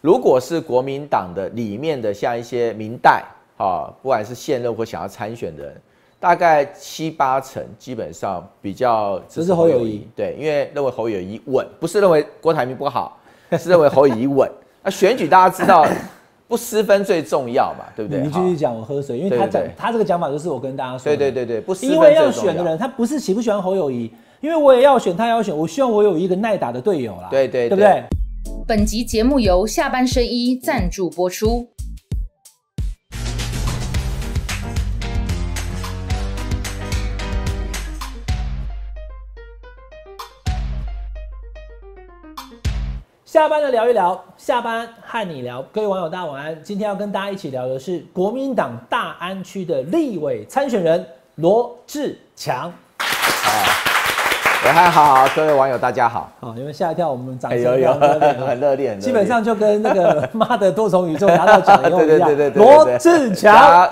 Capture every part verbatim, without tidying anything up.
如果是国民党的里面的像一些民代啊，不管是现任或想要参选的人，大概七八成基本上比较支持侯友宜。对，因为认为侯友宜稳，不是认为郭台铭不好，是认为侯友宜稳。那选举大家知道。不失分最重要嘛，对不对？ 你继续讲，我喝水，因为他讲他这个讲法就是我跟大家说的， 对对对对，不失分因为要选的人，他不是喜不喜欢侯友宜，因为我也要选，他也要选，我希望我有一个耐打的队友啦， 对对， 对不对？ 本集节目由下半身衣赞助播出。 下班的聊一聊，下班和你聊，各位网友大家晚安。今天要跟大家一起聊的是国民党大安区的立委参选人罗智强。 我还好，各位网友大家好。 好，你们吓一跳，我们掌声有有很热烈， 基本上就跟那个妈的多重宇宙拿到奖以后一样。 对对对对， 罗智强。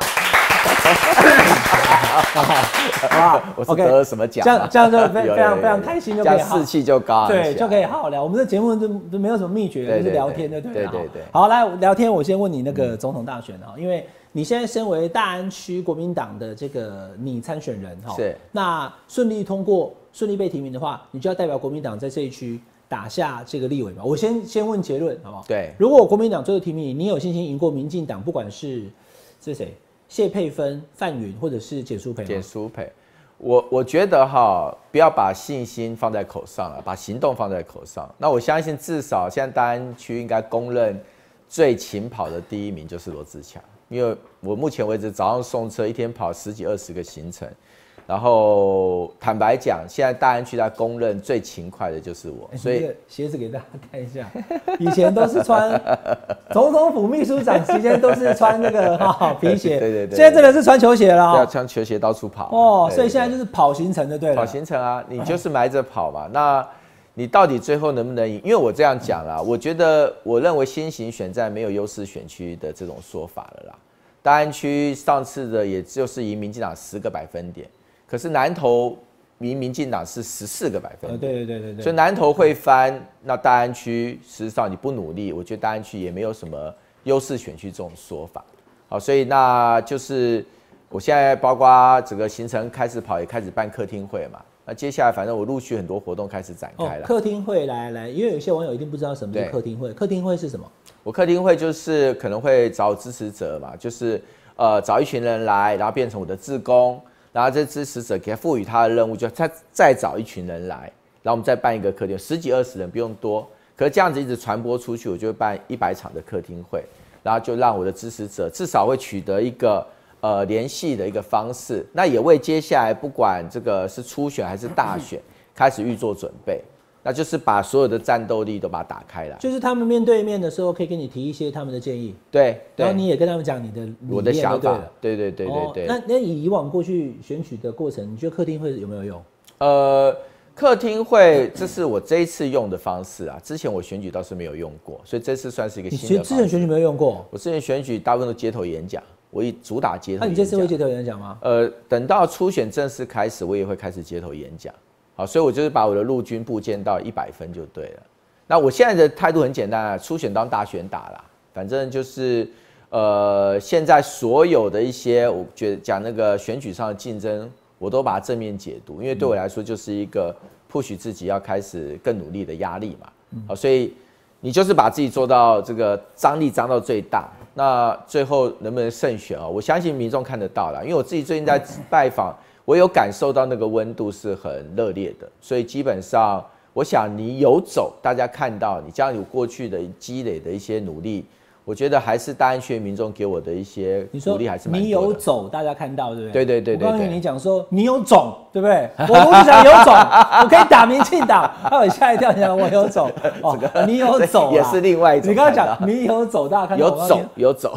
好好，我是得了什么奖？ 这样这样就非非常非常开心，就可以士气就高， 对，就可以好好聊。我们的节目就就没有什么秘诀，就是聊天的，对对对对。 好，来聊天，我先问你那个总统大选啊，因为你现在身为大安区国民党的这个你参选人哈， 是那顺利通过、顺利被提名的话，你就要代表国民党在这一区打下这个立委嘛。我先先问结论，好不好？ 对。 如果国民党最后提名你，你有信心赢过民进党，不管是是谁？谢佩芬、范云，或者是简舒培？ 简舒培，我我觉得哈，不要把信心放在口上了，把行动放在口上。那我相信，至少现在大安区应该公认最勤跑的第一名就是罗智强，因为我目前为止早上送车，一天跑十几二十个行程。然后坦白讲，现在大安区他公认最勤快的就是我， 欸、 所以鞋子给大家看一下，以前都是穿总统府秘书长期间都是穿那个哈皮鞋， 对对对， 现在真的是穿球鞋了、喔， 对啊，穿球鞋到处跑哦，所以现在就是跑行程就对了， 跑行程啊，你就是埋着跑嘛，那你到底最后能不能赢？因为我这样讲啦，我觉得我认为先行选战没有优势选区的这种说法了啦，大安区上次的也就是赢民进党十个百分点。可是南投赢民进党是十四个百分点、呃， 对对对对对， 所以南投会翻，那大安区事实上你不努力，我觉得大安区也没有什么优势选区这种说法。好，所以那就是我现在包括整个行程开始跑，也开始办客厅会嘛。那接下来反正我陆续很多活动开始展开了、 哦。客厅会来来，因为有些网友一定不知道什么是客厅会。客厅会是什么？ 我客厅会就是可能会找支持者嘛，就是呃找一群人来，然后变成我的志工。然后这支持者给他赋予他的任务，就他再找一群人来，然后我们再办一个客厅，十几二十人不用多，可是这样子一直传播出去，我就会办一百场的客厅会，然后就让我的支持者至少会取得一个呃联系的一个方式，那也为接下来不管这个是初选还是大选开始预做准备。那就是把所有的战斗力都把它打开来， 就是他们面对面的时候，可以跟你提一些他们的建议， 对， 然后你也跟他们讲你的我的想法，对对对对对。 哦、那那以以往过去选举的过程，你觉得客厅会有没有用？ 呃，客厅会这是我这一次用的方式啊，之前我选举倒是没有用过，所以这次算是一个新的方式。 你之前选举没有用过？ 我之前选举大部分都街头演讲，我以主打街头演讲。 那、啊、你这次会街头演讲吗？ 呃，等到初选正式开始，我也会开始街头演讲。好，所以我就是把我的陆军部建到一百分就对了。那我现在的态度很简单啊，初选当大选打啦，反正就是呃，现在所有的一些我觉得讲那个选举上的竞争，我都把它正面解读，因为对我来说就是一个 push 自己要开始更努力的压力嘛。好，所以你就是把自己做到这个张力张到最大，那最后能不能胜选啊？我相信民众看得到啦，因为我自己最近在拜访。我有感受到那个温度是很热烈的，所以基本上，我想你有走，大家看到你这样有过去的积累的一些努力，我觉得还是大安区民众给我的一些鼓励还是蛮多的。 你有走，大家看到对不对？ 对对对对对。 我刚刚你讲说你有种，对不对？我罗智强有种，我可以打民进党，他有吓一跳，讲我有种，哦，这个、你有走也是另外一种。 你刚刚讲你有走，大家看到有走有走。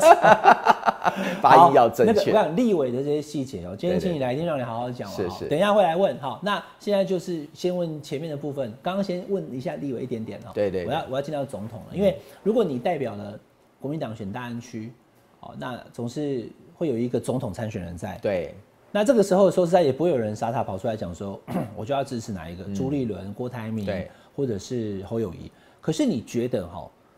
发音要正确。 那个我讲立委的这些细节哦，今天请你来一定让你好好讲。 是是。 等一下会来问好，那现在就是先问前面的部分，刚刚先问一下立委一点点哈。 对 对, 對。 我要我要进到总统了，因为如果你代表了国民党选大安区，哦，那总是会有一个总统参选人在。 对。 那这个时候说实在也不会有人傻傻跑出来讲说，我就要支持哪一个，嗯、朱立伦、郭台铭，或者是侯友宜。可是你觉得哈，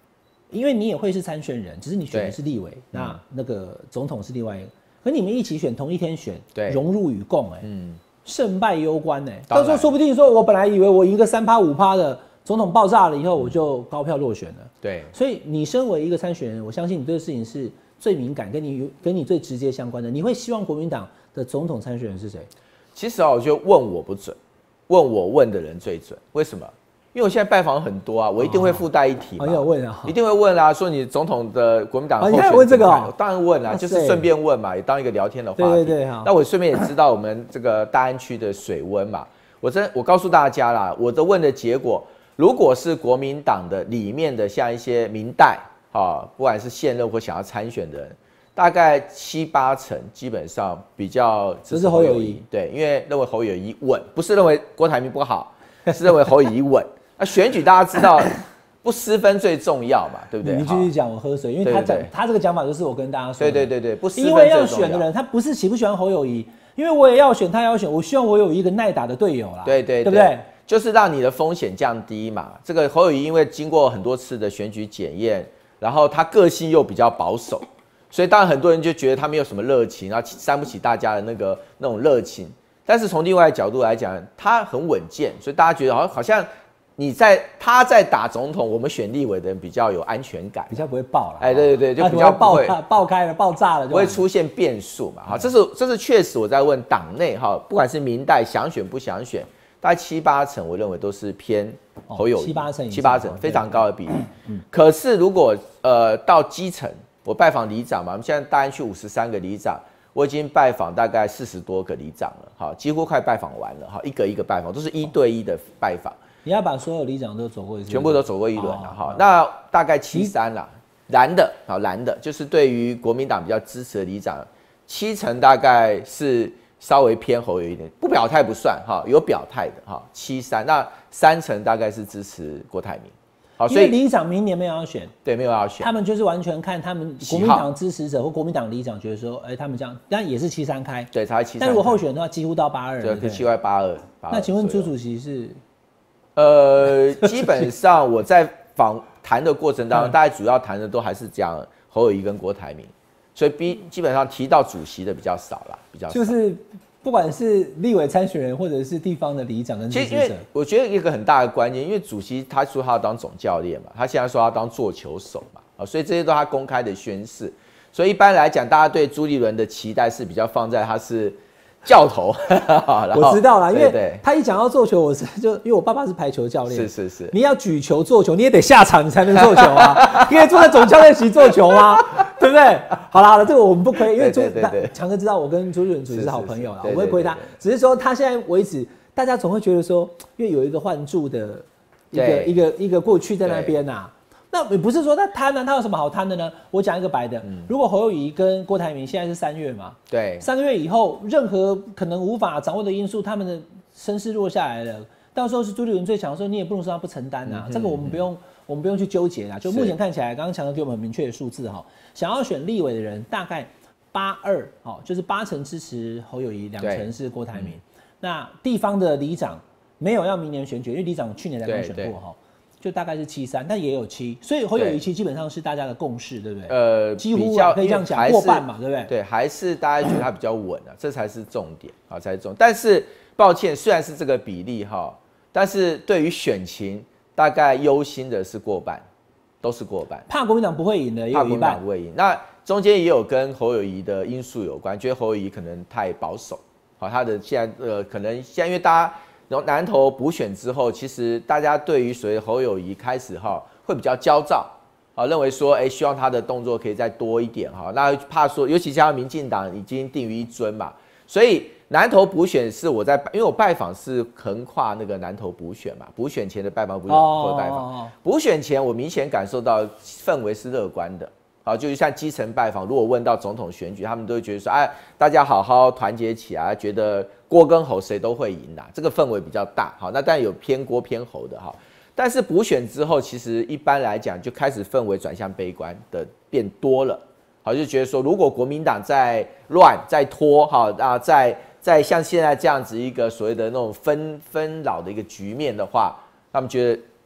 因为你也会是参选人，只是你选的是立委，那那个总统是另外一个，可你们一起选，同一天选， 对， 荣辱与共、欸，哎，嗯，胜败攸关、欸，哎， 到时候说不定说我本来以为我赢个三趴五趴的。总统爆炸了以后，我就高票落选了。 对， 所以你身为一个参选人，我相信你对这事情是最敏感，跟你跟你最直接相关的。你会希望国民党的总统参选人是谁？ 其实啊，我觉得问我不准，问我问的人最准。为什么？因为我现在拜访很多啊，我一定会附带一题嘛。 哦，有问啊， 一定会问啊，说你总统的国民党候选人， 你还问这个哦？ 当然问啊，就是顺便问嘛，也当一个聊天的话题。 对对对， 那我顺便也知道我们这个大安区的水温嘛。我真我告诉大家啦，我的问的结果。如果是国民党的里面的像一些民代啊，不管是现任或想要参选的人，大概七八成基本上比较支持侯友宜，对，因为认为侯友宜稳，不是认为郭台铭不好，是认为侯友宜稳。那选举大家知道不失分最重要嘛，对不对？ 你继续讲，我喝水，因为他讲他这个讲法就是我跟大家说， 对对对对，不失分因为要选的人他不是喜不喜欢侯友宜，因为我也要选，他也要选，我希望我有一个耐打的队友啦， 对对， 对不对？ 就是让你的风险降低嘛。这个侯友宜因为经过很多次的选举检验，然后他个性又比较保守，所以当然很多人就觉得他没有什么热情，然后煽不起大家的那个那种热情。但是从另外一个角度来讲，他很稳健，所以大家觉得好像好像你在他在打总统，我们选立委的人比较有安全感， 比较不会爆了。 哎，对对对，就比较爆爆开了、爆炸了， 不会出现变数嘛。好，这是这是确实我在问党内哈，不管是民代想选不想选。大概七八成，我认为都是偏侯友宜， 七八成， 七八成非常高的比例。嗯、可是如果呃到基层，我拜访里长嘛，我们现在大安区五十三个里长，我已经拜访大概四十多个里长了，哈，几乎快拜访完了，哈，一个一个拜访，都是一对一的拜访。 你要把所有里长都走过一次， 全部都走过一轮了，哈、哦。那大概七三啦，蓝的，好蓝的，就是对于国民党比较支持的里长，七成大概是。稍微偏侯友宜一点，不表态不算哈，有表态的哈，七三，那三成大概是支持郭台铭，好， 所以里长明年没有要选， 对，没有要选， 他们就是完全看他们国民党支持者或国民党里长觉得说，哎、欸，他们这样，但也是七三开， 对，才七三， 但如果候选的话，几乎到八二， 对，七块八二。 那请问朱主席是？ 呃，基本上我在访谈的过程当中，大概主要谈的都还是讲侯友宜跟郭台铭。所以比基本上提到主席的比较少啦，比较少就是不管是立委参选人或者是地方的里长跟支持者， 其实因为我觉得一个很大的关键，因为主席他说他要当总教练嘛，他现在说他要当做球手嘛，啊，所以这些都是他公开的宣示。所以一般来讲，大家对朱立伦的期待是比较放在他是教头。 我知道啦，因为他一讲到做球，我是就因为我爸爸是排球教练， 是是是， 你要举球做球，你也得下场你才能做球啊，你可以坐在总教练席做球吗？对不对？好啦好了，这个我们不亏，因为朱强哥知道我跟朱立伦主席是好朋友啦，我不会亏他。只是说他现在为止，大家总会觉得说，因为有一个换柱的一个一个一个过去在那边呐、啊，那也不是说他贪呢，他有什么好贪的呢？我讲一个白的，嗯、如果侯友宜跟郭台铭现在是三月嘛， 对， 三个月以后，任何可能无法掌握的因素，他们的声势落下来了，到时候是朱立伦最强的时候，你也不能说他不承担啊，嗯、这个我们不用。我们不用去纠结啦，就目前看起来，刚刚强哥给我们很明确的数字哈，想要选立委的人大概八二，哦，就是八成支持侯友宜，两成是郭台铭。嗯、那地方的里长没有要明年选举，因为里长去年才刚选过哈，就大概是七三，但也有七，所以侯友宜七基本上是大家的共识，对不对？呃，几乎可以这样讲，过半嘛，对不对？ 对，还是大家觉得他比较稳啊，这才是重点啊，才是重点。但是抱歉，虽然是这个比例哈，但是对于选情。大概忧心的是过半，都是过半， 怕国民党不会赢的，也有一半。怕国民党不会赢，那中间也有跟侯友宜的因素有关，觉得侯友宜可能太保守，好，他的现在呃可能现在因为大家南投补选之后，其实大家对于所谓侯友宜开始哈会比较焦躁，好，认为说哎、欸、希望他的动作可以再多一点哈，那怕说尤其加上民进党已经定于一尊嘛，所以。南投补选是我在，因为我拜访是横跨那个南投补选嘛，补选前的拜访不是或者拜访，补选前我明显感受到氛围是乐观的，好，就像基层拜访，如果问到总统选举，他们都会觉得说，哎，大家好好团结起来，觉得郭跟侯谁都会赢啦，这个氛围比较大，好，那当然有偏郭偏侯的哈，但是补选之后，其实一般来讲就开始氛围转向悲观的变多了，好，就觉得说，如果国民党在乱在拖，好啊，在在像现在这样子一个所谓的那种分分老的一个局面的话，他们觉得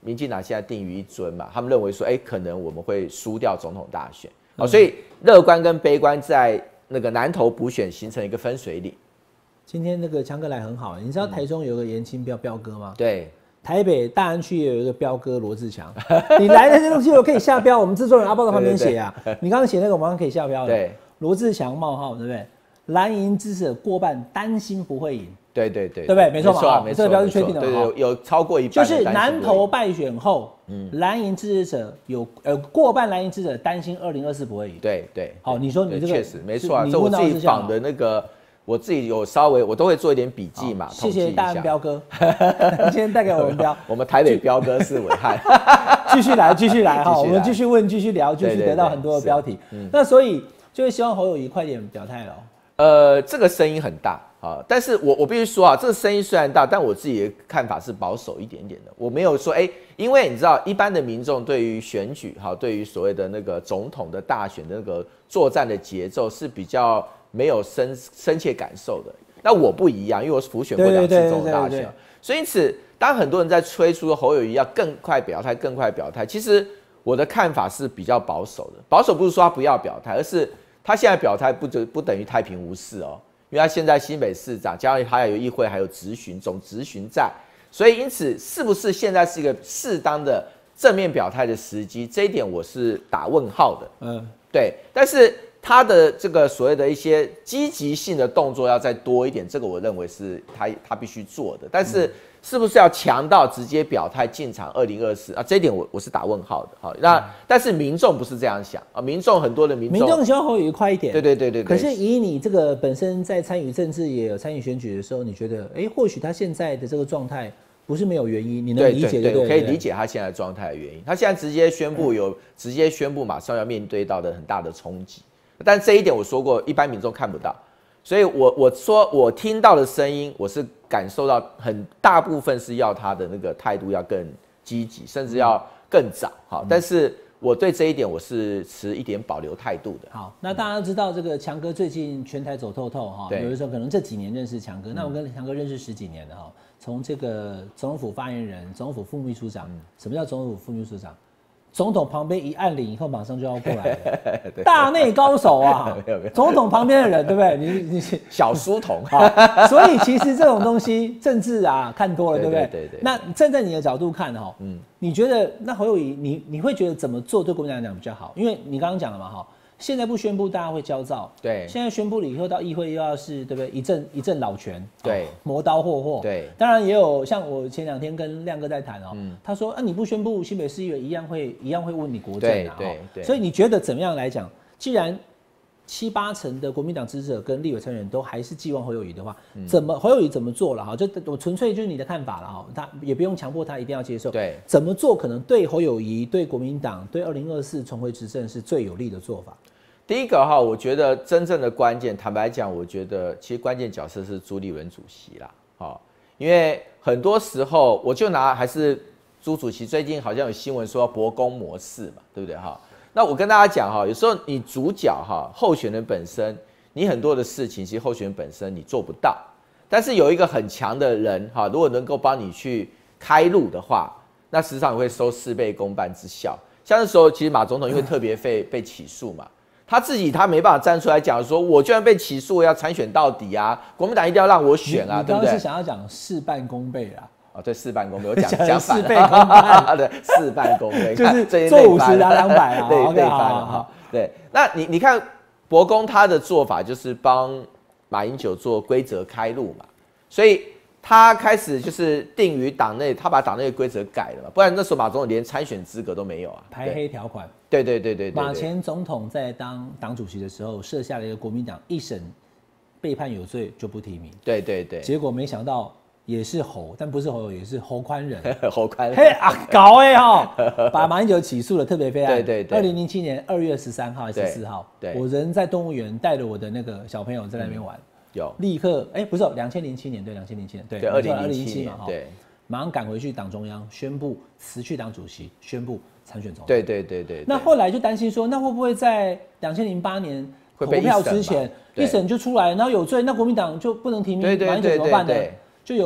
民进党现在定于一尊嘛，他们认为说，哎、欸，可能我们会输掉总统大选，哦，所以乐观跟悲观在那个南投补选形成一个分水岭。 今天那个强哥来很好，你知道台中有个严清标标哥吗？ 对。 台北大安区也有一个标哥罗志强，你来的这东西我可以下标，我们制作人阿豹在旁边写啊。你刚刚写那个，我马上可以下标了。 对， 罗志强冒号，对不对？蓝营支持者过半担心不会赢。 对对对， 对不对？没错嘛， 没错， 这个标是确定的。 对对，有超过一半。 就是南投败选后，嗯，蓝营支持者有呃过半蓝营支持者担心二零二四不会赢。 对对。 好，你说你这个确实没错啊，这我自己仿的那个。我自己有稍微，我都会做一点笔记嘛。 谢谢大安彪哥，今天带给我们标。 我们台北彪哥是伟汉。 继续来，继续来哈，我们继续问，继续聊，继续得到很多的标题。那所以就会希望侯友宜快点表态了。 呃，这个声音很大啊，但是我我必须说啊，这个声音虽然大，但我自己的看法是保守一点点的。我没有说，哎、欸，因为你知道，一般的民众对于选举哈，对于所谓的那个总统的大选的那个作战的节奏是比较。没有深深切感受的，那我不一样，因为我是辅选过两次总统大选，所以因此，当很多人在催促侯友宜要更快表态、更快表态，其实我的看法是比较保守的。保守不是说他不要表态，而是他现在表态不不等于太平无事哦，因为他现在新北市长，加上还有议会，还有质询总质询在，所以因此是不是现在是一个适当的正面表态的时机？这一点我是打问号的。嗯，对，但是。他的这个所谓的一些积极性的动作要再多一点，这个我认为是他他必须做的。但是是不是要强到直接表态进场二零二四啊？这一点我我是打问号的。好，那、嗯、但是民众不是这样想啊，民众很多的民众， 民众希望侯友宜快一点。 对对对 对, 对。 可是以你这个本身在参与政治也有参与选举的时候，你觉得，哎、欸，或许他现在的这个状态不是没有原因，你能理解对不对？ 我可以理解他现在状态的原因。他现在直接宣布有、嗯、直接宣布马上要面对到的很大的冲击。但这一点我说过，一般民众看不到，所以我我说我听到的声音，我是感受到很大部分是要他的那个态度要更积极，甚至要更早。好，但是我对这一点我是持一点保留态度的。 好，那大家知道这个强哥最近全台走透透哈，有的时候可能这几年认识强哥，那我跟强哥认识十几年了哈，从这个总统府发言人、总统府副秘书长，什么叫总统府副秘书长？总统旁边一按铃以后，马上就要过来了，大内高手啊！总统旁边的人，对不对？你你小书童啊，所以其实这种东西，政治啊，看多了，对不对？ 对对对。 那站在你的角度看哈，嗯，你觉得那侯友宜，你你会觉得怎么做对国民党来讲比较好？因为你刚刚讲了嘛，哈。现在不宣布，大家会焦躁。 对， 现在宣布了以后，到议会又要是对不对？一阵一阵老拳， 对， 磨刀霍霍。 对， 当然也有像我前两天跟亮哥在谈哦，嗯、他说啊，你不宣布，新北市议员一样会一样会问你国政啊。 对对。 所以你觉得怎么样来讲？既然七八成的国民党支持者跟立委参选人都还是寄望侯友宜的话，嗯、怎么侯友宜怎么做了哈？就我纯粹就是你的看法了哈，他也不用强迫他一定要接受。 对， 怎么做可能对侯友宜、对国民党、对二零二四重回执政是最有利的做法。 第一个哈，我觉得真正的关键，坦白讲，我觉得其实关键角色是朱立伦主席啦，好，因为很多时候我就拿还是朱主席最近好像有新闻说博公模式嘛，对不对哈？那我跟大家讲哈，有时候你主角哈，候选人本身，你很多的事情其实候选人本身你做不到，但是有一个很强的人哈，如果能够帮你去开路的话，那实际上会收事倍功半之效。像那时候其实马总统因为特别费被起诉嘛。他自己他没办法站出来讲说，我居然被起诉，要参选到底啊！国民党一定要让我选啊，对不对？ 你刚刚是想要讲事半功倍啊？ 哦，对，事半功倍，我讲讲反了，事倍功半， 对，事半功倍， 就是做五十拿两百啊， 对， 累翻了哈。对，那你你看博公他的做法就是帮马英九做规则开路嘛，所以他开始就是定于党内，他把党内的规则改了嘛，不然那时候马总统连参选资格都没有啊， 排黑条款。 对对对 对, 对, 对。 马前总统在当党主席的时候，设下了一个国民党一审被判有罪就不提名。 对对对。 结果没想到也是侯，但不是侯友，也是侯宽仁。 侯宽仁。 嘿啊，搞哎哈，把马英九起诉了特别备案。 对对对。 二零零七年二月十三号还是十四号？ 对。 我人在动物园带着我的那个小朋友在那边玩。 嗯、有。 立刻哎，不是两千零七年对，两千零七年对。 对，二零零七年嘛，对。 马上赶回去党中央，宣布辞去党主席，宣布参选总统。 对对对 对, 对。 那后来就担心说，那会不会在两千零八年投票之前，一审就出来，然后有罪，那国民党就不能提名马英九怎么办呢？就由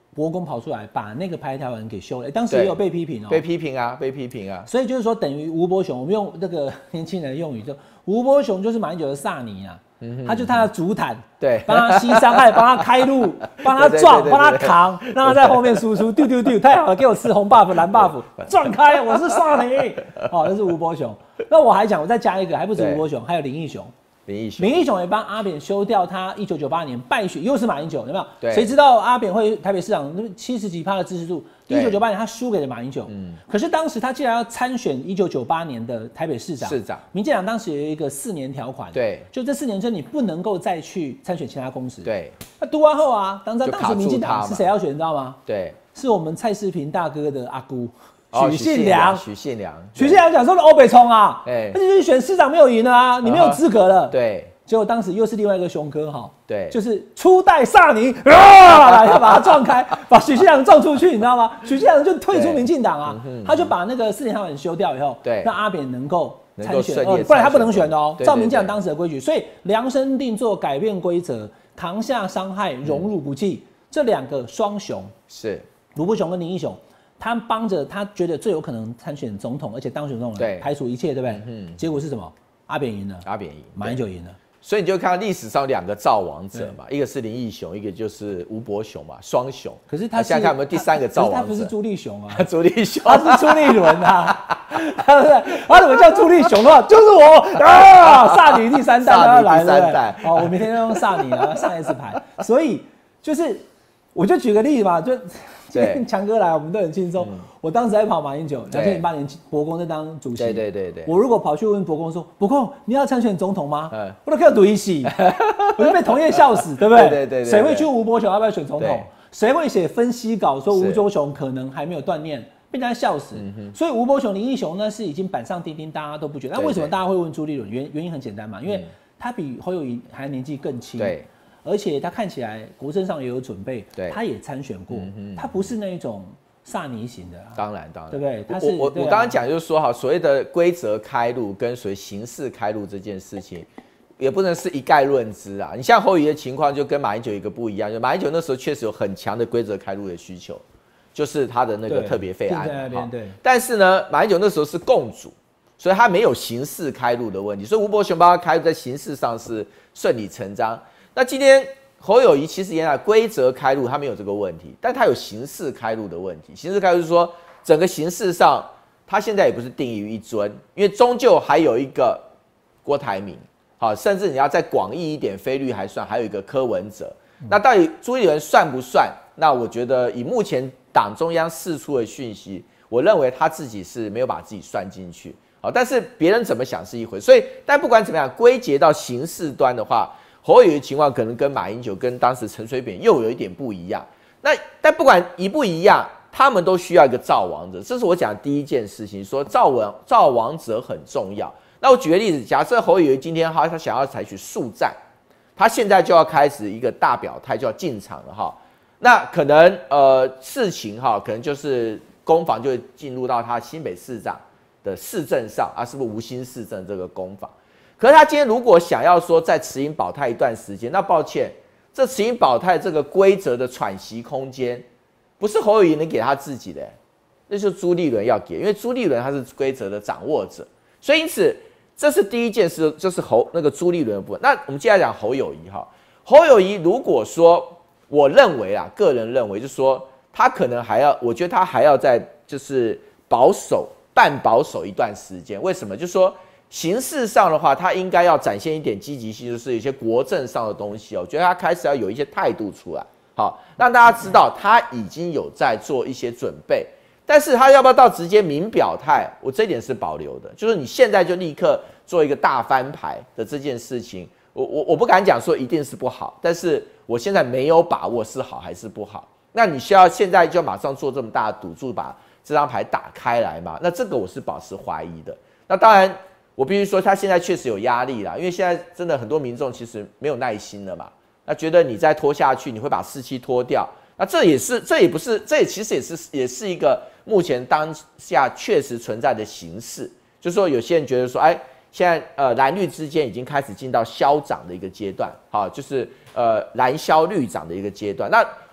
伯公跑出来把那个排条文给修了，欸、当时也有被批评哦、喔， 被批评啊，被批评啊。 所以就是说，等于吴伯雄，我们用那个年轻人的用语，就吴伯雄就是马英九的萨尼啊。嗯、他就他的主坦， 对， 帮他吸伤害，帮他开路，帮他撞，帮他扛，让他在后面输出，丢丢丢，太好了，给我吃红 buff 蓝 buff， 撞开，我是萨尼，哦，这是吴伯雄。那我还讲，我再加一个，还不止吴伯雄，还有林义雄。 林义雄， 林义雄也帮阿扁修掉他一九九八年败选，又是马英九，有没有？ 对。 谁知道阿扁会台北市长七十几趴的支持度？一九九八年他输给了马英九，嗯。可是当时他既然要参选一九九八年的台北市长， 市长， 民进党当时有一个四年条款， 对， 就这四年之内你不能够再去参选其他公职， 对。 那读完后啊，当当时民进党是谁要选，你知道吗？ 对， 是我们蔡世平大哥的阿姑。 哦、 许信良， 许信良， 许信良讲说欧北冲啊， 哎， 那就是选市长没有赢了啊，你没有资格了， 嗯、对。 结果当时又是另外一个雄哥哈， 对， 就是初代萨尼啊，要把他撞开，把许信良撞出去，你知道吗？许信良就退出民进党啊，嗯、他就把那个四年条款修掉以后， 对， 让阿扁能够参选， 呃， 不然他不能选的哦、喔。照民进党当时的规矩， 对对对对对，所以量身定做、改变规则、扛下伤害、荣辱不计，嗯、这两个双雄是卢伯雄跟林义雄。他帮着他觉得最有可能参选总统，而且当选总统，对，排除一切，对不对？嗯。结果是什么？阿扁赢了， 阿扁赢， 马英九赢了。 所以你就看到历史上两个造王者嘛，一个是林义雄，一个就是吴伯雄嘛，双雄。 可是他现在看有没有第三个造王者？ 他不是朱立雄啊， 朱立雄， 他是朱立伦啊。他他怎么叫朱立雄的话，就是我啊，萨尼第三代要来了。好，我明天要用萨尼了，上 S 牌。所以就是，我就举个例子嘛，就。今天强哥来，我们都很轻松。嗯、我当时在跑马英九，两千零八年伯公在当主席。 对对对对。 我如果跑去问伯公说：“伯公，你要参选总统吗？”嗯、我都可以赌一起，我就被同业笑死，对不对？对对 对, 對。谁会去吴伯雄要不要选总统？谁会写分析稿说吴伯雄可能还没有锻炼，被人家笑死。嗯、所以吴伯雄、林义雄呢是已经板上钉钉，大家都不觉得。那为什么大家会问朱立伦？原原因很简单嘛，因为他比侯友宜还年纪更轻。对。而且他看起来国政上也有准备，对，他也参选过，嗯、他不是那一种萨尼型的、啊， 当然当然， 对不对？他是我我、啊、我刚刚讲就是说哈，所谓的规则开路跟所谓形式开路这件事情，也不能是一概论之啊。你像侯友宜的情况就跟马英九一个不一样，就马英九那时候确实有很强的规则开路的需求，就是他的那个特别费案嘛，对。但是呢，马英九那时候是共主，所以他没有形式开路的问题，所以吴伯雄帮他开路在形式上是顺理成章。那今天侯友宜其实原来规则开路他没有这个问题，但他有形式开路的问题。形式开路是说整个形式上他现在也不是定于一尊，因为终究还有一个郭台铭，好，甚至你要再广义一点，菲律还算，还有一个柯文哲。那到底朱立伦算不算？那我觉得以目前党中央释出的讯息，我认为他自己是没有把自己算进去。好，但是别人怎么想是一回，所以但不管怎么样，归结到形式端的话。侯友宜的情况可能跟马英九、跟当时陈水扁又有一点不一样。那但不管一不一样，他们都需要一个造王者。这是我讲的第一件事情，说造王造王者很重要。那我举个例子，假设侯友宜今天他他想要采取速战，他现在就要开始一个大表态，就要进场了哈。那可能呃事情哈，可能就是攻防就会进入到他新北市长的市政上啊，是不是无心市政这个攻防？可是他今天如果想要说在持盈保泰一段时间，那抱歉，这持盈保泰这个规则的喘息空间，不是侯友宜能给他自己的，那就是朱立伦要给，因为朱立伦他是规则的掌握者，所以因此这是第一件事，就是侯那个朱立伦的部分。那我们接下来讲侯友宜哈，侯友宜如果说我认为啦，个人认为就是说他可能还要，我觉得他还要再就是保守半保守一段时间，为什么？就是说。形式上的话，他应该要展现一点积极性，就是有一些国政上的东西哦。我觉得他开始要有一些态度出来，好让大家知道他已经有在做一些准备。但是他要不要到直接明表态，我这一点是保留的，就是你现在就立刻做一个大翻牌的这件事情，我我我不敢讲说一定是不好，但是我现在没有把握是好还是不好。那你需要现在就马上做这么大的赌注，把这张牌打开来嘛？那这个我是保持怀疑的。那当然。我必须说，他现在确实有压力啦，因为现在真的很多民众其实没有耐心了嘛，那觉得你再拖下去，你会把士气拖掉，那这也是，这也不是，这也其实也是也是一个目前当下确实存在的形势，就是说有些人觉得说，哎，现在呃蓝绿之间已经开始进到消长的一个阶段，好，就是呃蓝消绿长的一个阶段。那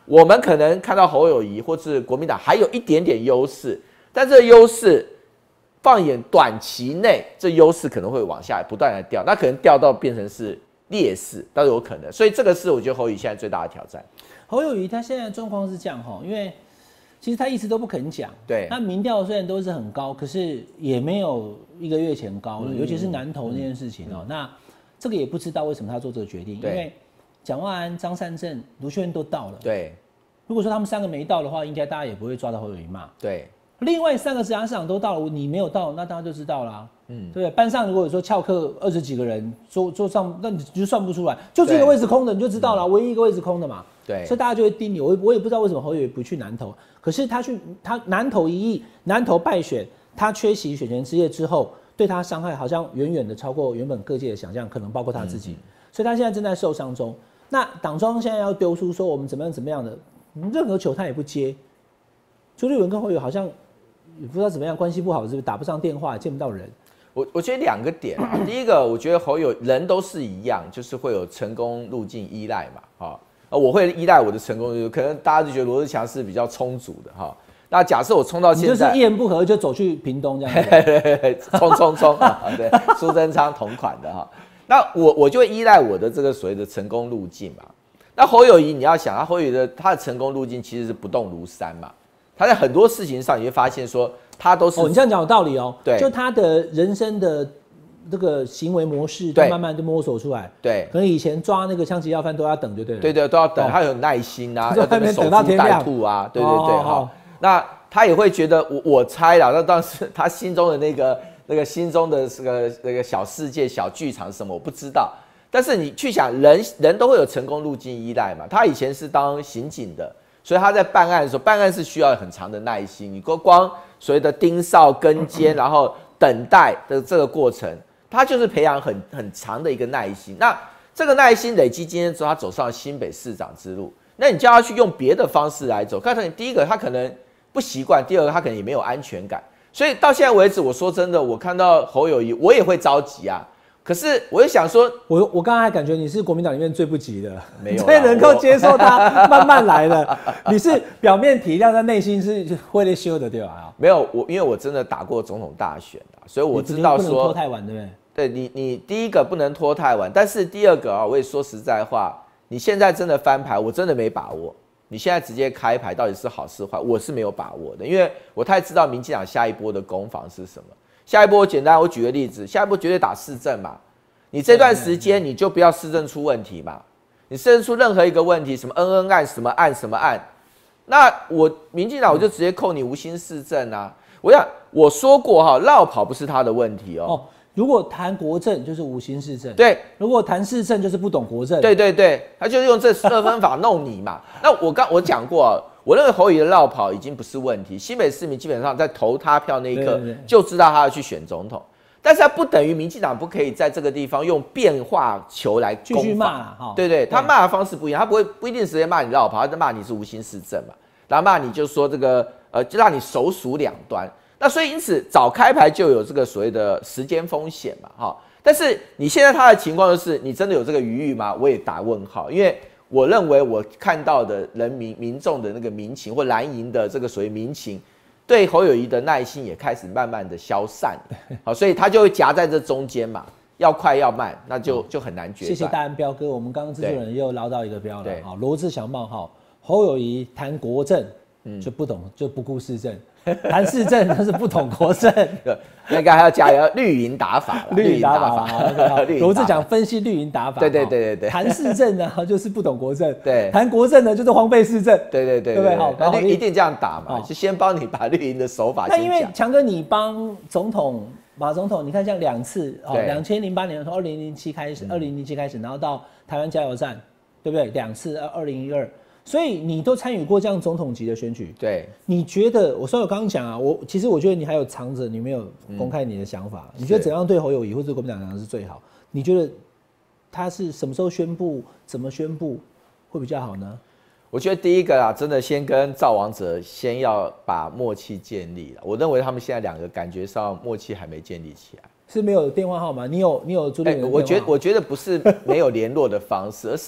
我们可能看到侯友宜或是国民党还有一点点优势，但这个优势放眼短期内，这优势可能会往下不断的掉，那可能掉到变成是劣势，都有可能。所以这个是我觉得侯友宜现在最大的挑战。 侯友宜他现在的状况是这样哈，因为其实他一直都不肯讲， 对， 他民调虽然都是很高，可是也没有一个月前高了，嗯、尤其是南投那件事情哦、嗯。那这个也不知道为什么他做这个决定，因为蒋万安、张善政、卢秀燕都到了， 对。 如果说他们三个没到的话，应该大家也不会抓到侯友宜骂， 对。 另外三个直辖市长都到了，你没有到，那大家就知道啦。嗯，对不对？班上如果有说翘课二十几个人，桌桌上那你就算不出来，就这个位置空的，你就知道了，唯一一个位置空的嘛。 对， 所以大家就会盯你。我我也不知道为什么侯友宜不去南投，可是他去他南投一役，南投败选，他缺席选前之夜之后，对他伤害好像远远的超过原本各界的想象，可能包括他自己。嗯、所以他现在正在受伤中。那党中央现在要丢出说我们怎么样怎么样的，任何球他也不接。朱立伦跟侯友宜好像也不知道怎么样，关系不好，是不是打不上电话，也见不到人？ 我我觉得两个点，第一个，我觉得侯友人都是一样，就是会有成功路径依赖嘛，哈。我会依赖我的成功，可能大家就觉得罗志强是比较充足的哈。那假设我冲到现在， 你就是一言不合就走去屏东这样子， 冲冲冲啊！对，苏贞昌同款的哈。那我我就会依赖我的这个所谓的成功路径嘛。那侯友宜你要想，他侯友宜的他的成功路径其实是不动如山嘛。他在很多事情上你会发现说，他都是哦，你这样讲有道理哦。 对， 就他的人生的这个行为模式，他慢慢就摸索出来。 对， 可能以前抓那个枪击要犯都要等，就对了。 对对，都要等，他有耐心啊， 要在那边等到天亮啊，对对对，哈。那他也会觉得，我我猜啦，那当时他心中的那个那个心中的这个那个小世界、小剧场是什么，我不知道。但是你去想，人人都会有成功路径依赖嘛。他以前是当刑警的，所以他在办案的时候，办案是需要很长的耐心。你光光所谓的盯梢、跟监，然后等待的这个过程。他就是培养很很长的一个耐心，那这个耐心累积今天之后，他走上新北市长之路。那你叫他去用别的方式来走，看看第一个他可能不习惯，第二个他可能也没有安全感。所以到现在为止，我说真的，我看到侯友宜，我也会着急啊。可是我就想说， 我我刚刚还感觉你是国民党里面最不急的， 没有， 最能够接受他慢慢来的。你是表面体谅，但内心是会被修的，对吧？ 没有，我因为我真的打过总统大选啊，所以我知道说不能拖太晚，对不对？ 对你，你第一个不能拖太晚，但是第二个啊，我也说实在话，你现在真的翻牌，我真的没把握。你现在直接开牌到底是好是坏，我是没有把握的，因为我太知道民进党下一波的攻防是什么。下一波简单，我举个例子，下一波绝对打市政嘛。你这段时间你就不要市政出问题嘛，你市政出任何一个问题，什么恩恩案、什么案、什么案，那我民进党我就直接扣你无心市政啊。我想我说过哈，绕跑不是他的问题哦。 哦，如果谈国政就是无心市政， 对； 如果谈市政就是不懂国政， 对对对，他就是用这二分法弄你嘛。那我刚我讲过啊，我认为侯友宜的绕跑已经不是问题，新北市民基本上在投他票那一刻就知道他要去选总统，但是他不等于民进党不可以在这个地方用变化球来继续骂哈。 对对，他骂的方式不一样，他不会不一定直接骂你绕跑，他就骂你是无心市政嘛，然后骂你就说这个呃，就让你手数两端。那所以因此早开牌就有这个所谓的时间风险嘛，哈。但是你现在他的情况就是，你真的有这个余裕吗？我也打问号，因为我认为我看到的人民民众的那个民情或蓝营的这个所谓民情，对侯友宜的耐心也开始慢慢的消散，好，所以他就会夹在这中间嘛，要快要慢，那就就很难决断。 谢谢大安彪哥，我们刚刚制作人又捞到一个标了，好，罗志祥冒号侯友宜谈国政，嗯，就不懂就不顾市政。谈市政那是不懂国政， 应该还要加油绿营打法， 绿营打法。罗志祥分析绿营打法， 对对对对对。 谈市政呢就是不懂国政， 对； 谈国政呢就是荒废市政， 对对对， 对不对？好， 那一定这样打嘛，就先帮你把绿营的手法先讲。 那因为强哥你帮总统马总统，你看像两次，哦，两千零八年从二零零七开始，二零零七开始，然后到台湾加油站，对不对？两次，二零一二。所以你都参与过这样总统级的选举， 对？ 你觉得？我说我刚刚讲啊，我其实我觉得你还有藏着，你没有公开你的想法。嗯、你觉得怎样对侯友宜或者国民党讲是最好？你觉得他是什么时候宣布？怎么宣布会比较好呢？ 我觉得第一个啊，真的先跟造王者先要把默契建立了。我认为他们现在两个感觉上默契还没建立起来， 是没有电话号码？你有你有朱立伦的电话号码？ 我觉得我觉得不是没有联络的方式，而是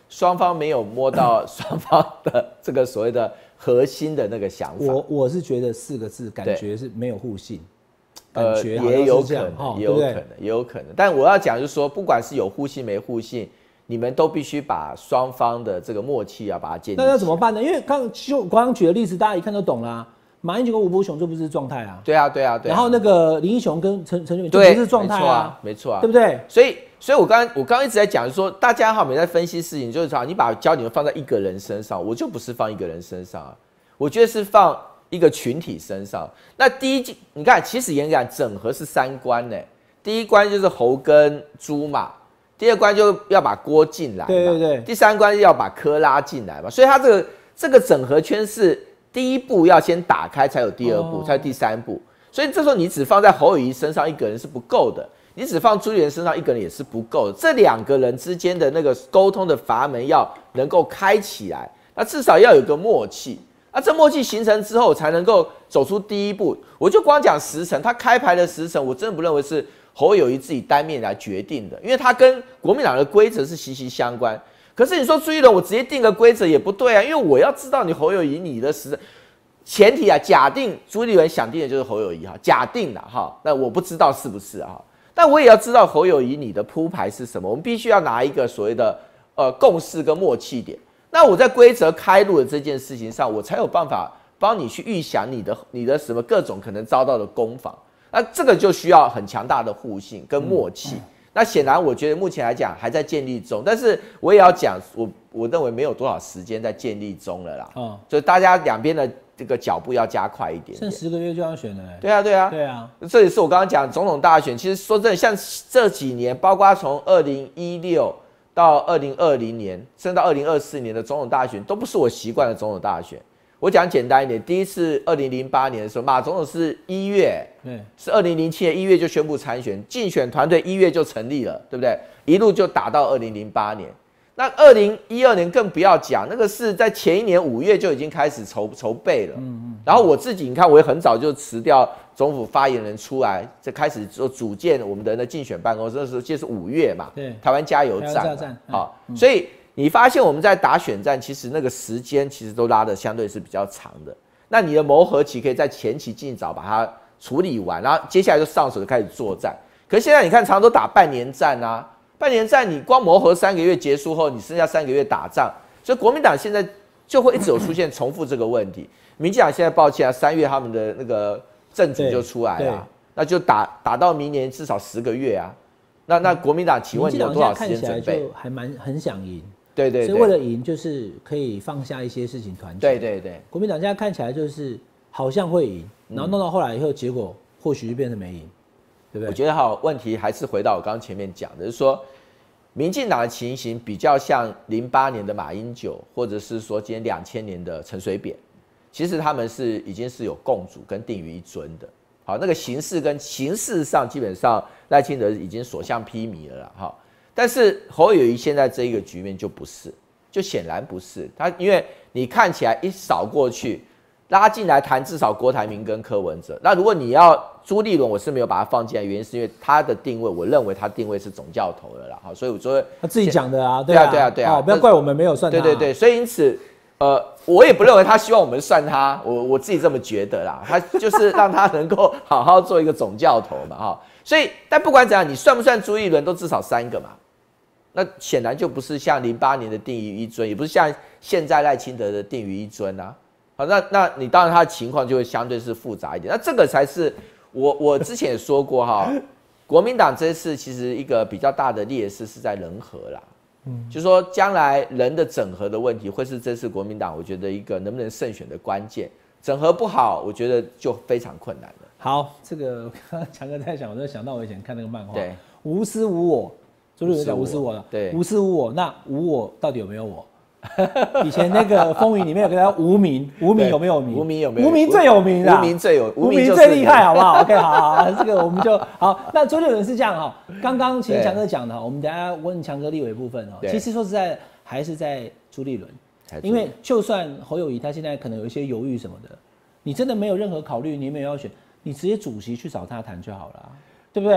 双方没有摸到双方的这个所谓的核心的那个想法。 我我是觉得四个字，感觉是没有互信。 呃，也有可能，也有可能，也有可能。但我要讲就是说，不管是有互信没互信，你们都必须把双方的这个默契啊，把它建立。 那要怎么办呢？因为刚就刚刚举的例子，大家一看都懂啦。马英九跟吴伯雄就不是状态啊。 对啊，对啊，对啊。 然后那个林义雄跟陈陈水扁就不是状态啊， 没错啊， 对不对？ 所以，所以我刚我刚刚一直在讲说，大家好，每在分析事情，就是说，你把焦点放在一个人身上，我就不是放一个人身上啊，我觉得是放一个群体身上。那第一，你看，其实严格讲，整合是三关呢。第一关就是侯跟朱嘛，第二关就要把郭进来嘛， 对对对， 第三关要把柯拉进来嘛。所以他这个这个整合圈是第一步要先打开，才有第二步，哦、才有第三步。所以这时候你只放在侯友宜身上一个人是不够的，你只放朱立伦身上一个人也是不够的。这两个人之间的那个沟通的阀门要能够开起来，那至少要有个默契。那这默契形成之后，才能够走出第一步。我就光讲时程，他开牌的时程，我真的不认为是侯友宜自己单面来决定的，因为他跟国民党的规则是息息相关。可是你说朱立伦，我直接定个规则也不对啊，因为我要知道你侯友宜你的时程。前提啊，假定朱立伦想定的就是侯友宜哈，假定啦哈，那我不知道是不是啊，但我也要知道侯友宜你的铺排是什么，我们必须要拿一个所谓的呃共识跟默契点。那我在规则开路的这件事情上，我才有办法帮你去预想你的你的什么各种可能遭到的攻防。那这个就需要很强大的互信跟默契。嗯、那显然我觉得目前来讲还在建立中，但是我也要讲，我我认为没有多少时间在建立中了啦。哦，所以大家两边的这个脚步要加快一点点。 剩十个月就要选了、欸。 对啊，对啊， 对啊。 这也是我刚刚讲总统大选。其实说真的，像这几年，包括从二零一六。到二零二零年，甚至到二零二四年的总统大选，都不是我习惯的总统大选。我讲简单一点，第一次二零零八年的时候，马总统是一月，是二零零七年一月就宣布参选，竞选团队一月就成立了，对不对？一路就打到二零零八年。那二零一二年更不要讲，那个是在前一年五月就已经开始筹筹备了。嗯嗯。然后我自己，你看，我也很早就辞掉总府发言人出来，就开始做组建我们的那竞选办公室。那时候就是五月嘛，对，台湾加油站。好，嗯、所以你发现我们在打选战，其实那个时间其实都拉的相对是比较长的。那你的磨合期可以在前期尽早把它处理完，然后接下来就上手就开始作战。可是现在你看，常常都打半年战啊。半年战，你光磨合三个月结束后，你剩下三个月打仗，所以国民党现在就会一直有出现重复这个问题。民进党现在抱歉啊，三月他们的那个正主就出来了，那就打打到明年至少十个月啊。那那国民党，请问你有多少时间准备？ 就还蛮很想赢， 对 对, 对， 所以为了赢，就是可以放下一些事情团结。 对对对， 国民党现在看起来就是好像会赢，然后弄到后来以后，结果或许就变成没赢。对不对？ 我觉得好，问题还是回到我刚刚前面讲的，就是说，民进党的情形比较像零八年的马英九，或者是说今天两千年的陈水扁，其实他们是已经是有共主跟定于一尊的。好，那个形式跟形式上基本上赖清德已经所向披靡了啦。哈，但是侯友宜现在这一个局面就不是，就显然不是他，因为你看起来一扫过去。拉进来谈至少郭台铭跟柯文哲。那如果你要朱立伦，我是没有把他放进来，原因是因为他的定位，我认为他定位是总教头了啦。好，所以我说他自己讲的啊， 对啊，对啊，对啊， 哦、不要怪我们没有算他。 对对对，所以因此，呃，我也不认为他希望我们算他，我我自己这么觉得啦。他就是让他能够好好做一个总教头嘛，哈。所以，但不管怎样，你算不算朱立伦，都至少三个嘛。那显然就不是像零八年的定于一尊，也不是像现在赖清德的定于一尊啊。好，那那你当然他的情况就会相对是复杂一点，那这个才是我我之前也说过哈，国民党这次其实一个比较大的劣势是在人和啦，嗯，就是说将来人的整合的问题会是这次国民党我觉得一个能不能胜选的关键，整合不好，我觉得就非常困难了。 好，这个刚刚强哥在讲，我就想到我以前看那个漫画， 对， 无私无我，朱立伦讲无私无我了， 对， 无私无我，那无我到底有没有我？以前那个风云里面有个叫无名，无名有没有名？ 无名有没有？ 无名最有名啦， 无名最有， 无名最厉害，好不好 ？OK， 好好好，这个我们就好。那周六人是这样哈，刚刚其实强哥讲的，我们等一下问强哥立委部分哦。其实说实在，还是在朱立伦，因为就算侯友宜他现在可能有一些犹豫什么的，你真的没有任何考虑，你没有要选，你直接主席去找他谈就好了，对不对？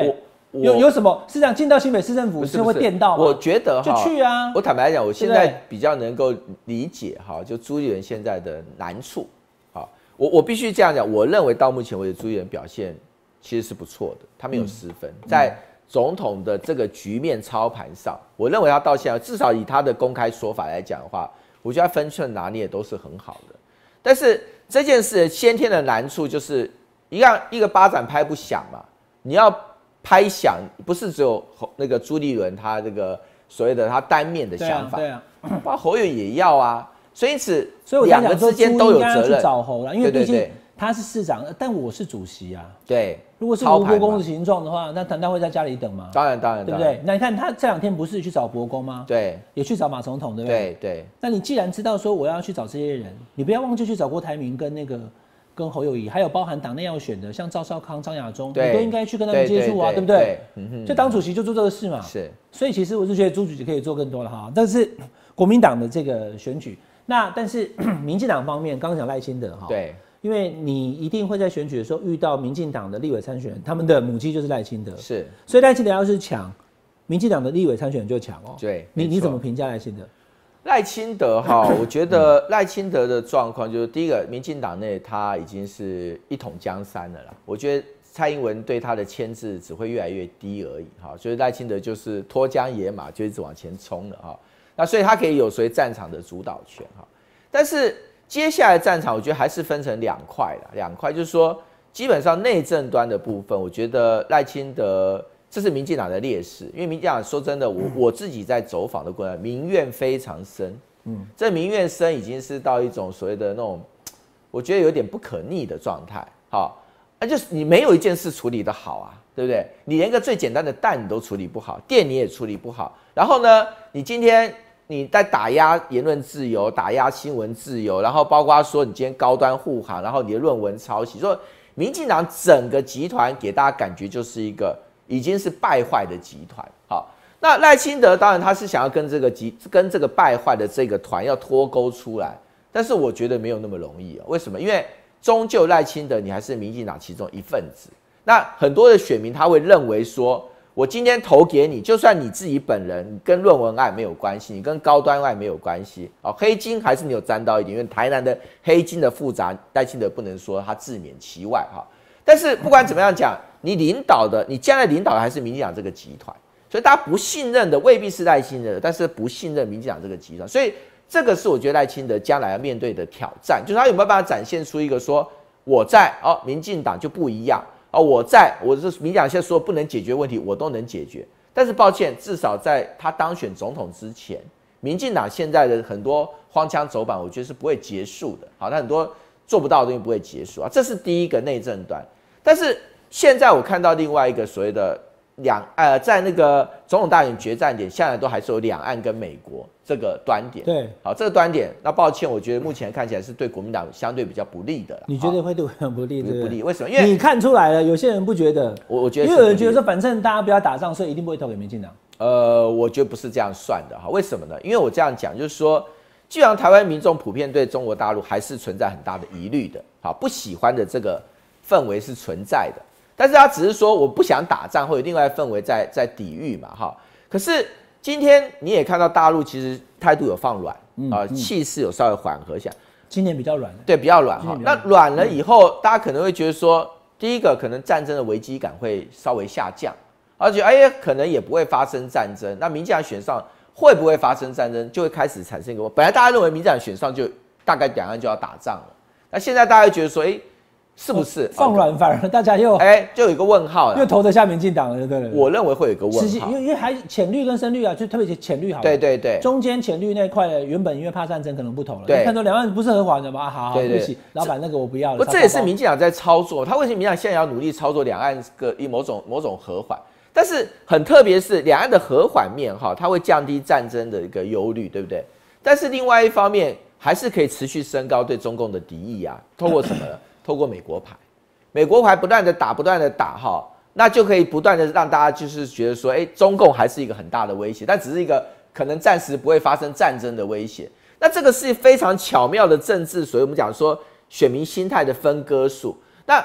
有有什么市长进到新北市政府是会电到吗？ 我觉得就去啊。 我坦白来讲，我现在比较能够理解哈，就朱立伦现在的难处。好，我我必须这样讲，我认为到目前为止朱立伦表现其实是不错的，他没有失分，嗯、在总统的这个局面操盘上，我认为他到现在至少以他的公开说法来讲的话，我觉得他分寸拿捏都是很好的。但是这件事先天的难处就是一样，一个巴掌拍不响嘛，你要拍响，不是只有那个朱立伦他这个所谓的他单面的想法，对啊，包括侯友也要啊，所以因此两个之间都有责任。 找侯了，因为毕竟他是市长，但我是主席啊。 对， 如果是卢伯公的形状的话，那谭大会在家里等吗？ 当然，当然， 对不对？那你看他这两天不是去找伯公吗？ 对， 也去找马总统，对不对？ 对对。 那你既然知道说我要去找这些人，你不要忘记去找郭台铭跟那个。跟侯友宜，还有包含党内要选的，像赵少康、张亚中，你都应该去跟他们接触啊， 对, 对, 对, 对不对？对嗯、就当主席就做这个事嘛。是，所以其实我是觉得朱主席可以做更多了哈。但是国民党的这个选举，那但是民进党方面，刚刚讲赖清德哈，对，因为你一定会在选举的时候遇到民进党的立委参选人，他们的母鸡就是赖清德，是，所以赖清德要是抢，民进党的立委参选人就抢哦。对，你你怎么评价赖清德？ 赖清德哈，我觉得赖清德的状况就是第一个，民进党内他已经是一统江山了啦。我觉得蔡英文对他的牵制只会越来越低而已哈，所以赖清德就是脱缰野马，就一直往前冲了哈。那所以他可以有随战场的主导权哈。但是接下来战场，我觉得还是分成两块啦，两块就是说，基本上内政端的部分，我觉得赖清德。这是民进党的劣势，因为民进党说真的，我我自己在走访的过程，民怨非常深，嗯，这民怨深已经是到一种所谓的那种，我觉得有点不可逆的状态，好，那就是你没有一件事处理得好啊，对不对？你连个最简单的蛋你都处理不好，电你也处理不好，然后呢，你今天你在打压言论自由，打压新闻自由，然后包括说你今天高端护航，然后你的论文抄袭，说民进党整个集团给大家感觉就是一个。已经是败坏的集团，好，那赖清德当然他是想要跟这个集跟这个败坏的这个团要脱钩出来，但是我觉得没有那么容易啊。为什么？因为终究赖清德你还是民进党其中一份子，那很多的选民他会认为说，我今天投给你，就算你自己本人你跟论文案没有关系，你跟高端案没有关系，哦，黑金还是你有沾到一点，因为台南的黑金的复杂，赖清德不能说他自免其外哈。但是不管怎么样讲。你领导的，你将来领导的还是民进党这个集团，所以大家不信任的未必是赖清德，但是不信任民进党这个集团，所以这个是我觉得赖清德将来要面对的挑战，就是他有没有办法展现出一个说我在哦，民进党就不一样哦，我在我是民进党现在说不能解决问题，我都能解决，但是抱歉，至少在他当选总统之前，民进党现在的很多荒腔走板，我觉得是不会结束的，好，他很多做不到的东西不会结束啊，这是第一个内政端，但是。现在我看到另外一个所谓的两呃，在那个总统大选决战点，现在都还是有两岸跟美国这个端点。对，好，这个端点，那抱歉，我觉得目前看起来是对国民党相对比较不利的啦。 你觉得会对国民党不利？ 不利，为什么？因为你看出来了，有些人不觉得。 我我觉得， 因为有人觉得说，反正大家不要打仗，所以一定不会投给民进党。 呃，我觉得不是这样算的哈。为什么呢？因为我这样讲，就是说，基本上台湾民众普遍对中国大陆还是存在很大的疑虑的，好，不喜欢的这个氛围是存在的。但是他只是说我不想打仗，或者另外氛围在在抵御嘛，哈。可是今天你也看到大陆其实态度有放软啊，气势有稍微缓和一下。 今年比较软， 对，比较软哈。那软了以后，大家可能会觉得说，第一个可能战争的危机感会稍微下降，而且哎，可能也不会发生战争。那民进党选上会不会发生战争，就会开始产生一个，本来大家认为民进党选上就大概两岸就要打仗了，那现在大家会觉得说，哎。是不是放软反而大家又哎、欸，就有一个问号了， 又投得下民进党了，对不对？ 我认为会有一个问号， 因为因为还浅绿跟深绿啊，就特别浅绿好了。 对对对， 中间浅绿那块原本因为怕战争可能不投了，对，看到两岸不是和缓的嘛，好好对不起，老板那个我不要了。 不，这也是民进党在操作，他为什么民进党现在要努力操作两岸个某种某种和缓？但是很特别是两岸的和缓面哈，它会降低战争的一个忧虑，对不对？但是另外一方面还是可以持续升高对中共的敌意啊，透过什么呢？透过美国牌。美国牌不断的打，不断的打哈，那就可以不断的让大家就是觉得说，哎、欸，中共还是一个很大的威胁，但只是一个可能暂时不会发生战争的威胁。那这个是非常巧妙的政治，所以我们讲说选民心态的分割术。那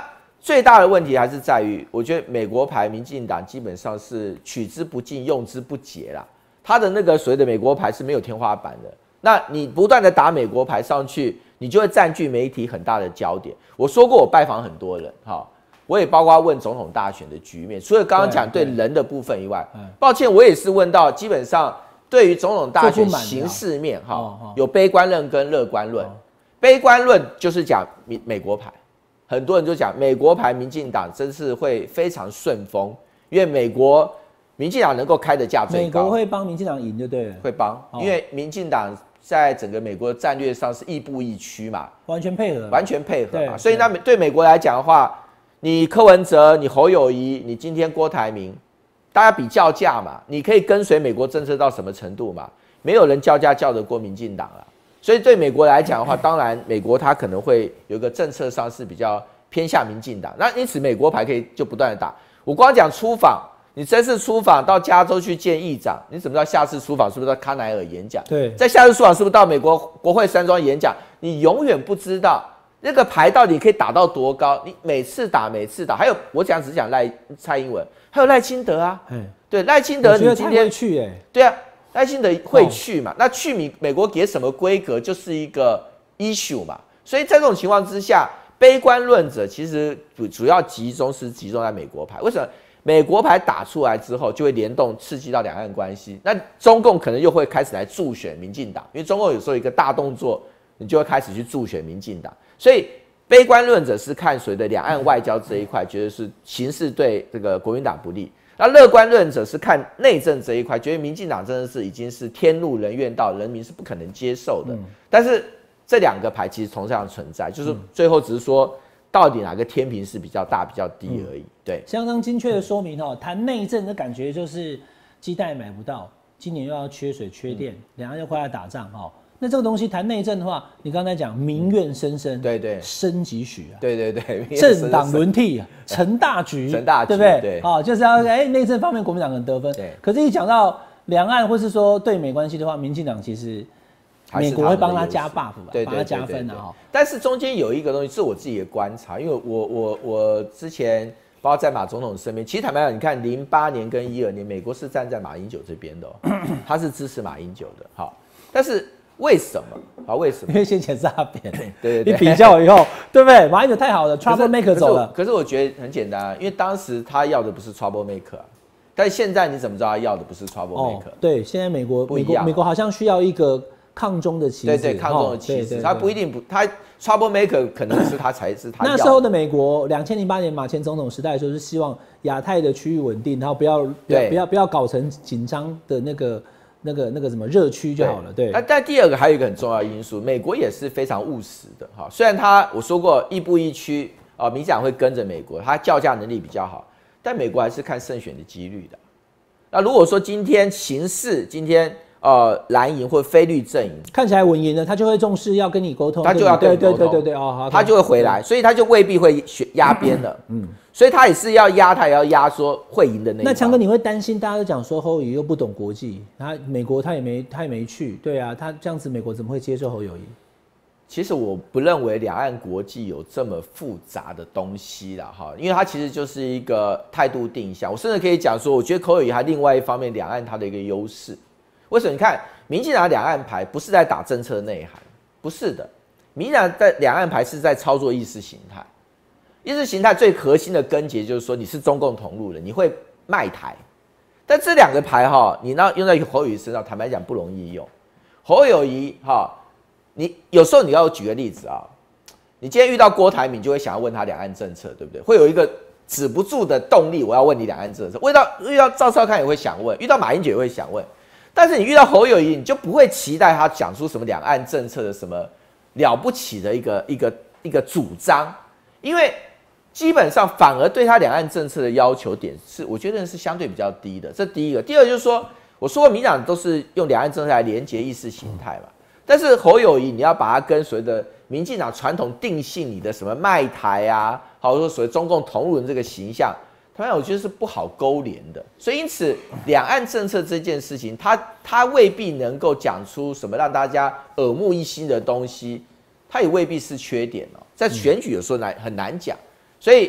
最大的问题还是在于，我觉得美国牌民进党基本上是取之不尽、用之不竭啦。他的那个所谓的美国牌是没有天花板的。那你不断的打美国牌上去，你就会占据媒体很大的焦点。我说过，我拜访很多人，哈，我也包括问总统大选的局面。除了刚刚讲对人的部分以外，抱歉，我也是问到基本上对于总统大选形势面，哈，有悲观论跟乐观论。悲观论就是讲美国牌，很多人就讲美国牌民进党真是会非常顺风，因为美国民进党能够开的价最高， 美国会帮民进党赢就对了， 会帮，因为民进党在整个美国的战略上是亦步亦趋嘛， 完全配合， 完全配合嘛，所以那对美国来讲的话，你柯文哲、你侯友宜、你今天郭台铭，大家比较价嘛，你可以跟随美国政策到什么程度嘛？没有人叫价叫得过民进党啦。所以对美国来讲的话，当然美国它可能会有一个政策上是比较偏向民进党，那因此美国牌可以就不断的打。我光讲出访，你这次出访到加州去见议长，你怎么知道下次出访是不是到康奈尔演讲？ 对， 在下次出访是不是到美国国会山庄演讲？你永远不知道那个牌到底可以打到多高。你每次打，每次打，还有我讲只讲赖蔡英文，还有赖清德啊，对，赖清德你今天去哎、欸， 对啊。赖清德会去嘛？哦、那去美美国给什么规格就是一个 issue 嘛。所以在这种情况之下，悲观论者其实主主要集中是集中在美国牌。为什么？美国牌打出来之后，就会联动刺激到两岸关系。那中共可能又会开始来助选民进党，因为中共有时候一个大动作，你就会开始去助选民进党。所以悲观论者是看随着两岸外交这一块，觉得是形势对这个国民党不利。那乐观论者是看内政这一块，觉得民进党真的是已经是天怒人怨到人民是不可能接受的。嗯、但是这两个牌其实同样存在，就是最后只是说到底哪个天平是比较大、比较低而已。对， 相当精确的说明哈，谈内政的感觉就是鸡蛋买不到，今年又要缺水、缺电，两岸又快要打仗哈。那这个东西谈内政的话，你刚才讲民怨深深， 对对， 升级许啊， 对对对， 政党轮替啊，成大局， 成大局， 对不对？ 对， 啊，就是要哎内政方面国民党很得分， 对。 可是，一讲到两岸或是说对美关系的话，民进党其实美国会帮他加 buff 吧，帮他加分的哈。 但是中间有一个东西是我自己的观察，因为我我我之前包括在马总统身边，其实坦白讲，你看零八年跟一二年，美国是站在马英九这边的、哦，他是支持马英九的，好，但是。为什么啊？为什么？ 因为先前是阿扁， 对对对， 你比较以后，对不对？马英九太好了 ，Trouble Maker 走了。 可是我觉得很简单啊，因为当时他要的不是 Trouble Maker，、啊、但现在你怎么知道他要的不是 Trouble Maker？、哦、 对，现在美国美国美国好像需要一个抗中的棋子， 对对，抗中的棋子，他不一定不，他 Trouble Maker 可能是他才是他要的。 那时候的美国，两千零八年马前总统时代的时候，是希望亚太的区域稳定，然后不要不要不要不要搞成紧张的那个。那个那个什么热区就好了，对。 那但第二个还有一个很重要的因素，美国也是非常务实的哈。虽然他我说过亦步亦趋啊，民进党会跟着美国，他叫价能力比较好，但美国还是看胜选的几率的。那如果说今天形势今天呃蓝营或非绿阵营看起来稳赢了，他就会重视要跟你沟通， 他就要跟你沟通， 对对对对对哦， 他就会回来，所以他就未必会选压边了，嗯。所以他也是要压，他也要压说会赢的那一方。 那强哥，你会担心大家都讲说侯友宜又不懂国际，他美国他也没他也没去，对啊，他这样子美国怎么会接受侯友宜？ 其实我不认为两岸国际有这么复杂的东西啦，哈，因为它其实就是一个态度定向。我甚至可以讲说，我觉得侯友宜还另外一方面，两岸它的一个优势。为什么？你看，民进党两岸牌不是在打政策内涵，不是的，民进党在两岸牌是在操作意识形态。意识形态最核心的根结就是说你是中共同路人，你会卖台，但这两个牌哈，你那用在侯友宜身上，坦白讲不容易用。侯友宜哈，你有时候你要举个例子啊，你今天遇到郭台铭，就会想要问他两岸政策，对不对？会有一个止不住的动力，我要问你两岸政策。遇到遇到赵少康也会想问，遇到马英九也会想问，但是你遇到侯友宜，你就不会期待他讲出什么两岸政策的什么了不起的一个一个一个主张，因为。基本上反而对他两岸政策的要求点是，我觉得是相对比较低的。这第一个，第二个就是说，我说过民进党都是用两岸政策来连结意识形态嘛，但是侯友宜你要把它跟所谓的民进党传统定性你的什么卖台啊，或者说所谓中共同路人这个形象，他们我觉得是不好勾连的。所以因此，两岸政策这件事情，他他未必能够讲出什么让大家耳目一新的东西，他也未必是缺点哦。在选举有时候难很难讲。所以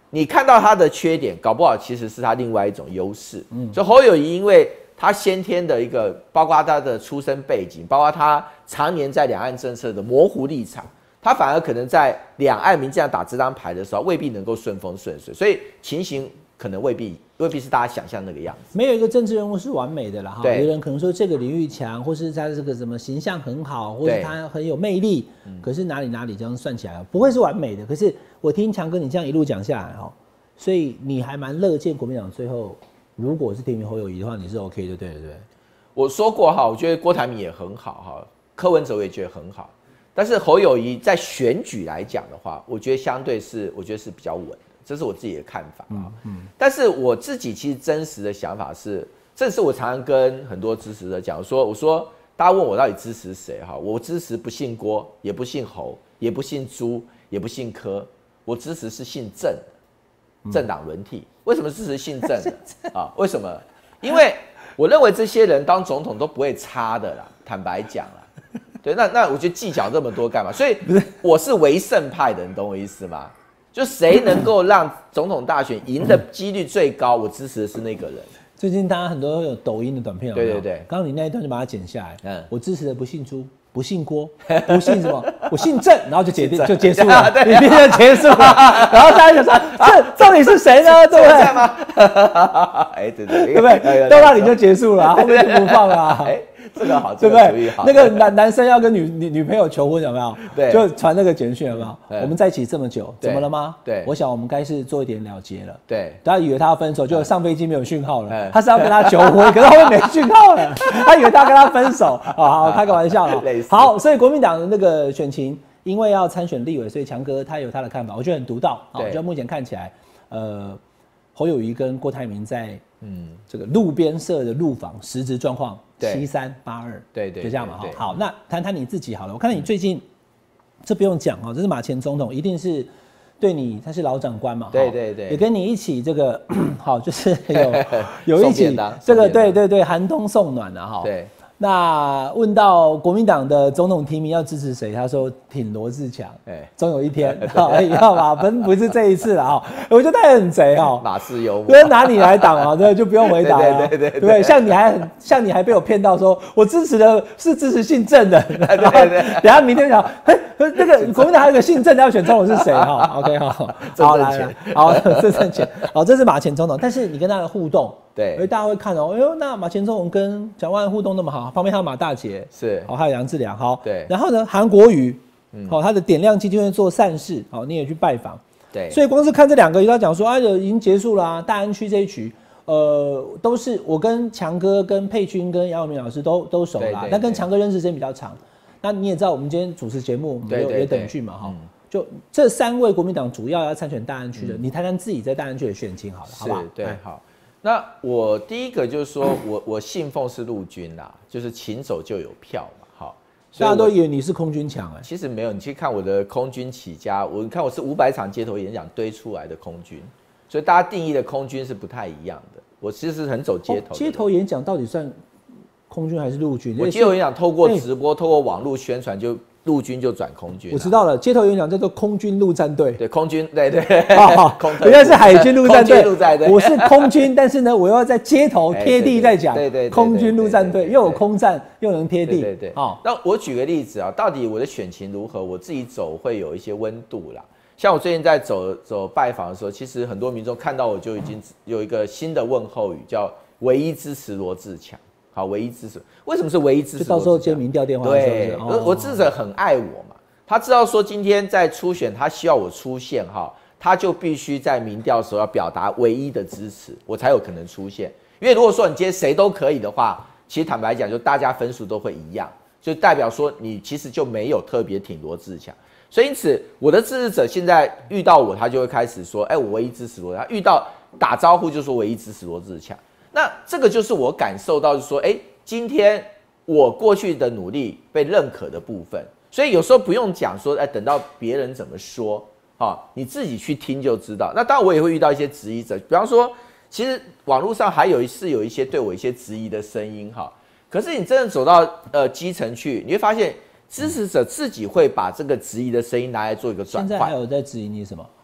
你看到他的缺点，搞不好其实是他另外一种优势。嗯，所以侯友宜因为他先天的一个，包括他的出身背景，包括他常年在两岸政策的模糊立场，他反而可能在两岸民进党打这张牌的时候，未必能够顺风顺水，所以情形可能未必未必是大家想象那个样子。 没有一个政治人物是完美的啦，哈。 对， 有人可能说这个领域强，或是他这个什么形象很好，或是他很有魅力，可是哪里哪里这样算起来不会是完美的。可是我听强哥你这样一路讲下来哈，所以你还蛮乐见国民党最后如果是提名侯友宜的话，你是 OK 的，对不对？ 我说过哈，我觉得郭台铭也很好哈，柯文哲我也觉得很好，但是侯友宜在选举来讲的话，我觉得相对是我觉得是比较稳的，这是我自己的看法啊。嗯嗯、但是我自己其实真实的想法是，这是我常常跟很多支持者讲说，我说大家问我到底支持谁哈，我支持不姓郭，也不姓侯，也不姓朱，也不姓柯，我支持是姓郑的，政党轮替。为什么支持姓郑的啊？为什么？因为我认为这些人当总统都不会差的啦，坦白讲啦，对，那那我觉得计较这么多干嘛？所以我是唯胜派的，你懂我意思吗？就谁能够让总统大选赢的几率最高，我支持的是那个人。 最近大家很多有抖音的短片有没有， 对对对， 刚刚你那一段就把它剪下来。嗯，我支持的不姓朱，不姓郭，不姓什么，我姓郑，然后就结就结束了，影片就结束了。然后大家就说，这到底是谁呢？对不对？ 哎，对对， 对不对？到那里就结束了，后面就不放了。哎， 这个好， 对不对？那个男男生要跟女女女朋友求婚有没有？ 对， 就传那个简讯有没有？我们在一起这么久，怎么了吗？ 对， 我想我们该是做一点了结了。 对， 大家以为他要分手，就上飞机没有讯号了。他是要跟他求婚，可是后面没讯号了，他以为他要跟他分手。好，开个玩笑了。好，所以国民党的那个选情，因为要参选立委，所以强哥他有他的看法，我觉得很独到。好，就目前看起来，呃，侯友宜跟郭台铭在嗯这个路边社的路访实质状况七三八二，对对，就这样嘛哈。好，那谈谈你自己好了，我看到你最近这不用讲哈，这是马前总统，一定是对你他是老长官嘛， 对对对， 也跟你一起这个好，就是有有一起这个对对对寒冬送暖啊哈。对。那问到国民党的总统提名要支持谁，他说挺罗志强，哎，总有一天，要马分不是这一次了哈，我觉得他也很贼哈， 马氏幽默， 不是拿你来挡啊，对，就不用回答了，对对对对，像你还像你还被我骗到说我支持的是支持姓郑的，对对对，等下明天讲，哎，那个国民党还有个姓郑的要选总统是谁哈 ？OK 好，好来来，好郑正乾，好这是马前总统，但是你跟他的互动。对，所以大家会看哦，哎呦，那马前总统跟蒋万安互动那么好，旁边还有马大姐，是，好，还有杨志良，好，对，然后呢，韩国瑜，嗯，好，他的点亮基金会做善事，好，你也去拜访，对，所以光是看这两个，他讲说，啊，已经结束了啊，大安区这一局，呃，都是我跟强哥、跟佩君、跟杨永明老师都都熟啦，但跟强哥认识时间比较长，那你也知道，我们今天主持节目，也也等距嘛，哈。就这三位国民党主要要参选大安区的，你谈谈自己在大安区的选情好了，好不好？ 对，好。那我第一个就是说我我信奉是陆军啦，就是勤走就有票嘛，好， 大家都以为你是空军强哎， 其实没有，你去看我的空军起家，我看我是五百场街头演讲堆出来的空军，所以大家定义的空军是不太一样的。我其实很走街头、哦， 街头演讲到底算空军还是陆军？ 我街头演讲透过直播、透过网络宣传就。陆军就转空军、啊， 我知道了。街头演讲叫做空军陆战队， 对，空军，对对， 哦，原来是海军陆战队， 陆战队， 我是空军，但是呢，我要在街头贴地在讲，对对，空军陆战队又有空战又能贴地，对对对。 哦，那我举个例子啊，到底我的选情如何？我自己走会有一些温度啦。像我最近在走走拜访的时候，其实很多民众看到我就已经有一个新的问候语，叫“唯一支持罗志强”。好，唯一支持，为什么是唯一支持？ 就到时候接民调电话的时候， 对，哦、我支持者很爱我嘛，他知道说今天在初选，他需要我出现哈，他就必须在民调的时候要表达唯一的支持，我才有可能出现。因为如果说你今天谁都可以的话，其实坦白讲，就大家分数都会一样，就代表说你其实就没有特别挺罗志强。所以因此，我的支持者现在遇到我，他就会开始说，哎、欸，我唯一支持罗志强；遇到打招呼就说唯一支持罗志强。那这个就是我感受到，就是说，哎、欸，今天我过去的努力被认可的部分，所以有时候不用讲说，哎、欸，等到别人怎么说，啊，你自己去听就知道。那当然我也会遇到一些质疑者，比方说，其实网络上还有是有一些对我一些质疑的声音，哈。可是你真的走到呃基层去，你会发现支持者自己会把这个质疑的声音拿来做一个转换。 现在还有在质疑你什么？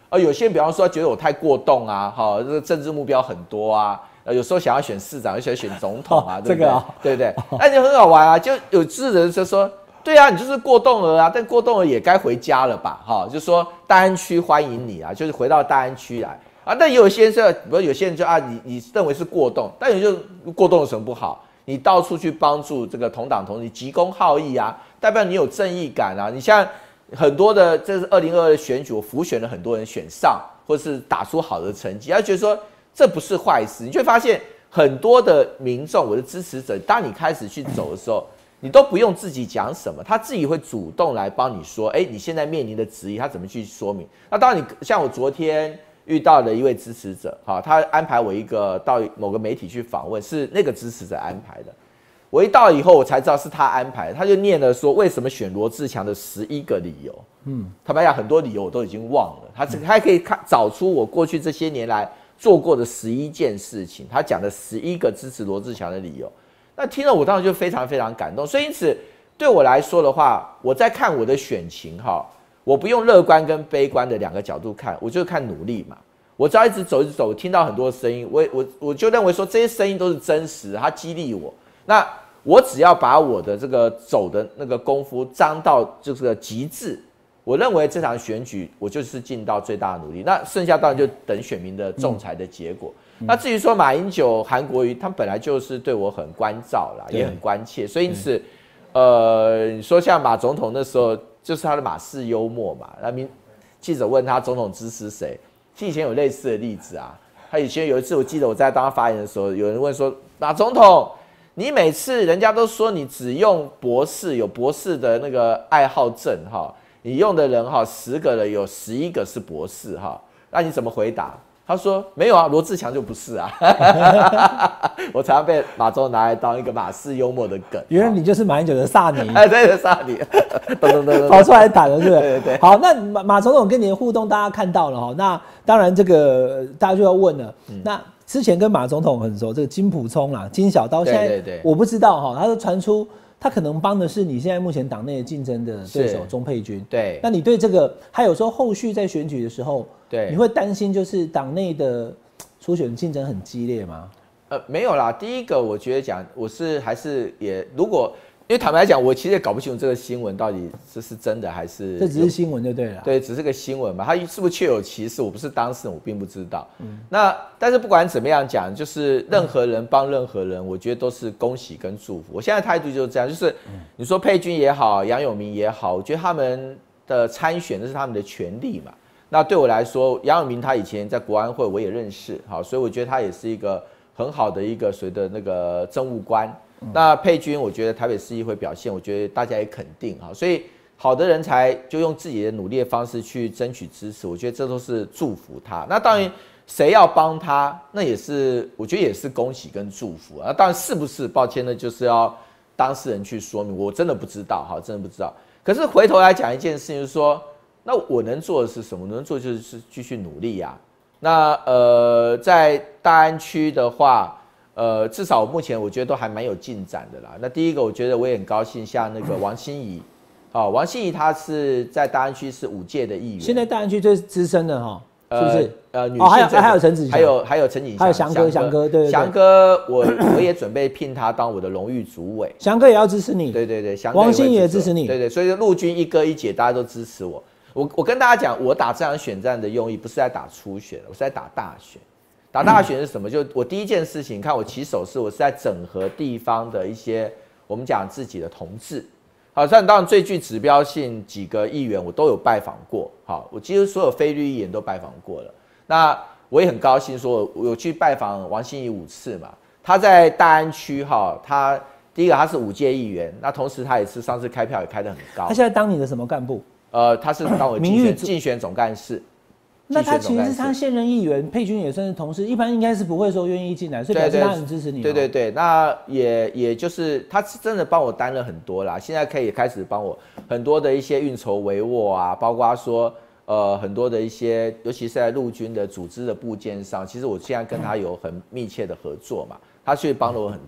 呃，有些人比方说觉得我太过动啊，哈，这个政治目标很多啊，呃，有时候想要选市长，有时候选总统啊， 哦、 对不对？ 这个、哦、 对不对？那就很好玩啊，就有智人就说，对啊，你就是过动儿啊，但过动儿也该回家了吧，哈，就说大安区欢迎你啊，就是回到大安区来啊。但也有些人是，比如有些人就啊，你你认为是过动，但有就过动有什么不好？你到处去帮助这个同党同志，急公好义啊，代表你有正义感啊。你像很多的，这是二零二二的选举，我辅选了很多人选上，或是打出好的成绩，他觉得说这不是坏事。你就会发现很多的民众，我的支持者，当你开始去走的时候，你都不用自己讲什么，他自己会主动来帮你说，哎，你现在面临的质疑，他怎么去说明？那当然你像我昨天遇到的一位支持者，哈，他安排我一个到某个媒体去访问，是那个支持者安排的。我一到以后，我才知道是他安排的，他就念了说为什么选罗志强的十一个理由。嗯，坦白讲，很多理由我都已经忘了，他他还可以看找出我过去这些年来做过的十一件事情，他讲的十一个支持罗志强的理由。那听了我当然就非常非常感动，所以因此对我来说的话，我在看我的选情哈。我不用乐观跟悲观的两个角度看，我就看努力嘛。我只要一直走一直走，我听到很多声音，我我我就认为说这些声音都是真实的，它激励我。那我只要把我的这个走的那个功夫张到就是个极致，我认为这场选举我就是尽到最大的努力。那剩下当然就等选民的仲裁的结果。嗯、那至于说马英九、韩国瑜，他们本来就是对我很关照啦，也很关切，所以因此，呃，你说像马总统那时候。就是他的马式幽默嘛。那民记者问他总统支持谁，其实以前有类似的例子啊。他以前有一次，我记得我在当他发言的时候，有人问说：“马总统，你每次人家都说你只用博士，有博士的那个爱好症哈，你用的人哈，十个人有十一个是博士哈，那你怎么回答？”他说没有啊，罗志强就不是啊。我常常被马总拿来当一个马式幽默的梗。 原来你就是马英九的萨尼， 哎，对的萨尼，噔噔噔跑出来打了，是不是？ 对对对。 好，那马马总统跟你的互动，大家看到了哈。那当然，这个大家就要问了。嗯、那之前跟马总统很熟，这个金溥聪啦、金小刀，现在对对对我不知道哈，他都传出他可能帮的是你现在目前党内竞争的对手钟佩君。 对。 那你对这个，还有说后续在选举的时候， 对， 你会担心就是党内的初选竞争很激烈吗？ 呃，没有啦。第一个，我觉得讲，我是还是也，如果因为坦白讲，我其实也搞不清楚这个新闻到底这是真的还是， 这只是新闻就对了。 对，只是个新闻嘛，它是不是确有其事？我不是当事人，我并不知道。嗯，那但是不管怎么样讲，就是任何人帮任何人，我觉得都是恭喜跟祝福。我现在态度就是这样，就是你说佩君也好，杨永明也好，我觉得他们的参选那是他们的权利嘛。那对我来说，杨永明他以前在国安会我也认识，好，所以我觉得他也是一个很好的一个所谓的那个政务官。那佩君，我觉得台北市议会表现，我觉得大家也肯定哈，所以好的人才就用自己的努力的方式去争取支持，我觉得这都是祝福他。那当然，谁要帮他，那也是我觉得也是恭喜跟祝福啊。当然是不是，抱歉呢，就是要当事人去说明，我真的不知道哈，真的不知道。可是回头来讲一件事情，就是说，那我能做的是什么？能做就是继续努力呀、啊。那呃，在大安区的话。呃，至少目前我觉得都还蛮有进展的啦。那第一个，我觉得我也很高兴，像那个王心怡，哦，王心怡她是在大安区是五届的议员， 现在大安区最资深的哈，是不是？ 呃，女性、 哦、还有还有陈子祥， 还有还有陈景祥， 还有翔哥，翔哥，对对对， 翔哥，我我也准备聘他当我的荣誉主委， 翔哥也要支持你， 对对对，翔哥王心怡也支持你， 对对，所以陆军一哥一姐大家都支持我。我我跟大家讲，我打这场选战的用意不是在打初选，我是在打大选。打大选是什么？就我第一件事情，看我起手势，我是在整合地方的一些我们讲自己的同志。好，但当然最具指标性几个议员我都有拜访过。好，我几乎所有非绿议员都拜访过了。那我也很高兴说，我有去拜访王心怡五次嘛。他在大安区哈，他第一个他是五届议员，那同时他也是上次开票也开得很高。 他现在当你的什么干部？ 呃，他是当我竞选竞选总干事。 那他其实是他现任议员，佩君也算是同事，一般应该是不会说愿意进来，所以表示他很支持你。 对对对，那也也就是他是真的帮我担了很多啦，现在可以开始帮我很多的一些运筹帷幄啊，包括说呃很多的一些，尤其是在陆军的组织的部件上，其实我现在跟他有很密切的合作嘛，他去帮了我很多。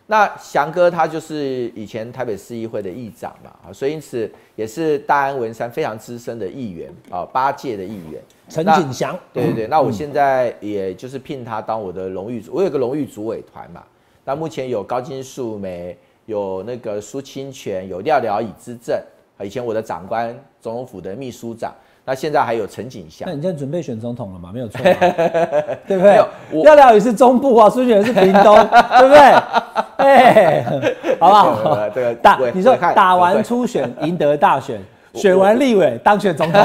那翔哥他就是以前台北市议会的议长嘛，啊，所以因此也是大安文山非常资深的议员啊，八届的议员陈景祥。 对对对，那我现在也就是聘他当我的荣誉组，我有个荣誉主委团嘛。那目前有高金素梅，有那个苏清泉，有廖廖以之正，以前我的长官总统府的秘书长。那现在还有陈景祥。 那你现在准备选总统了吗？没有错，对不对？廖廖也是中部啊，苏清泉是屏东，对不对？哎，好不好？ 这个打你说打完初选赢得大选，选完立委当选总统，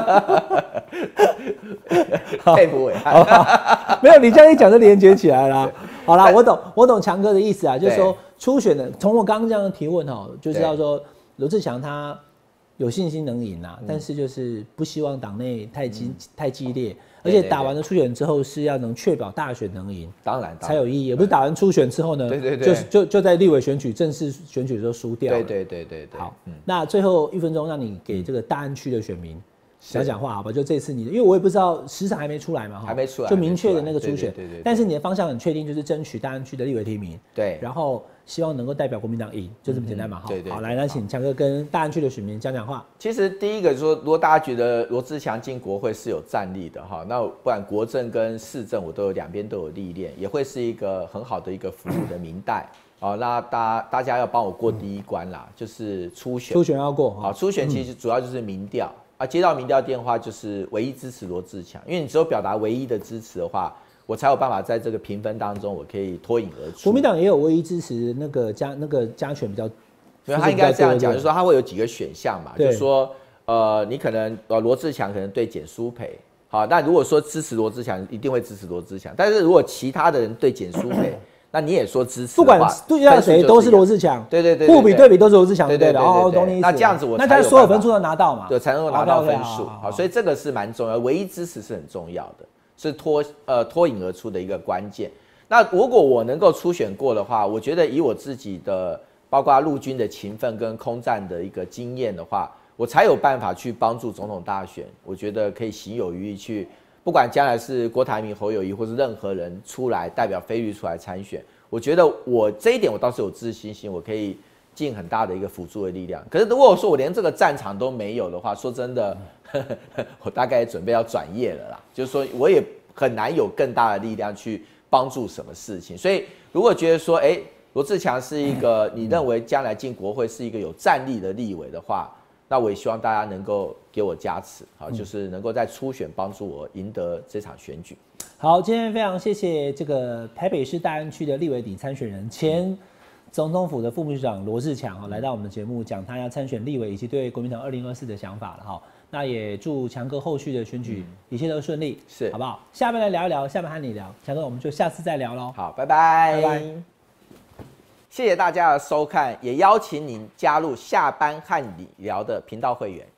佩服伟汉。 没有，你这样一讲就连接起来了。好啦，我懂，我懂强哥的意思啊，就是说初选的，从我刚刚这样的提问哈，就知道说罗志强他有信心能赢啊，嗯、但是就是不希望党内太激、嗯、太激烈，而且打完了初选之后是要能确保大选能赢， 当然才有意义，也不是打完初选之后呢， 对对对， 就就就在立委选举正式选举的时候输掉了。 对对对对对。 好，嗯、那最后一分钟让你给这个大安区的选民讲讲话，好吧？就这次你的，因为我也不知道时程还没出来嘛， 还没出来， 就明确的那个初选， 对对对。 但是你的方向很确定，就是争取大安区的立委提名， 对， 然后希望能够代表国民党赢，就这么简单嘛，哈。 对对。 好，来，那请强哥跟大安区的选民讲讲话。 其实第一个说，如果大家觉得罗志强进国会是有战力的哈，那不管国政跟市政我都有两边都有历练，也会是一个很好的一个服务的民代。哦，那大大家要帮我过第一关啦，就是初选。 初选要过。 好，初选其实主要就是民调。啊，接到民调电话就是唯一支持罗志强，因为你只有表达唯一的支持的话，我才有办法在这个评分当中，我可以脱颖而出。 国民党也有唯一支持那个加那个加权比较， 所以他应该这样讲，就是说他会有几个选项嘛，就是说呃，你可能呃罗志强可能对简舒培，好，那如果说支持罗志强，一定会支持罗志强，但是如果其他的人对简舒培，那你也说支持， 不管对要谁都是罗志强， 对对对， 互比对比都是罗志强，对对的。哦，懂你意思。 那这样子我那他所有分数都拿到嘛， 对，才能够拿到分数。好，所以这个是蛮重要，唯一支持是很重要的，是脱呃脱颖而出的一个关键。那如果我能够初选过的话，我觉得以我自己的包括陆军的勤奋跟空战的一个经验的话，我才有办法去帮助总统大选。我觉得可以行有余力去。不管将来是郭台铭、侯友宜，或是任何人出来代表非绿出来参选，我觉得我这一点我倒是有自信心，我可以尽很大的一个辅助的力量。可是如果说我连这个战场都没有的话，说真的，呵呵我大概准备要转业了啦。就是说我也很难有更大的力量去帮助什么事情。所以如果觉得说，哎，罗志强是一个你认为将来进国会是一个有战力的立委的话，那我也希望大家能够给我加持，好，就是能够在初选帮助我赢得这场选举。 好，今天非常谢谢这个台北市大安区的立委底参选人、前总统府的副秘书长罗志强哈，来到我们的节目讲他要参选立委以及对国民党二零二四的想法了哈。那也祝强哥后续的选举一切都顺利， 是好不好？下面来聊一聊，下面和你聊，强哥我们就下次再聊喽。 好，拜拜， 拜拜。 谢谢大家的收看，也邀请您加入下班和你聊的频道会员。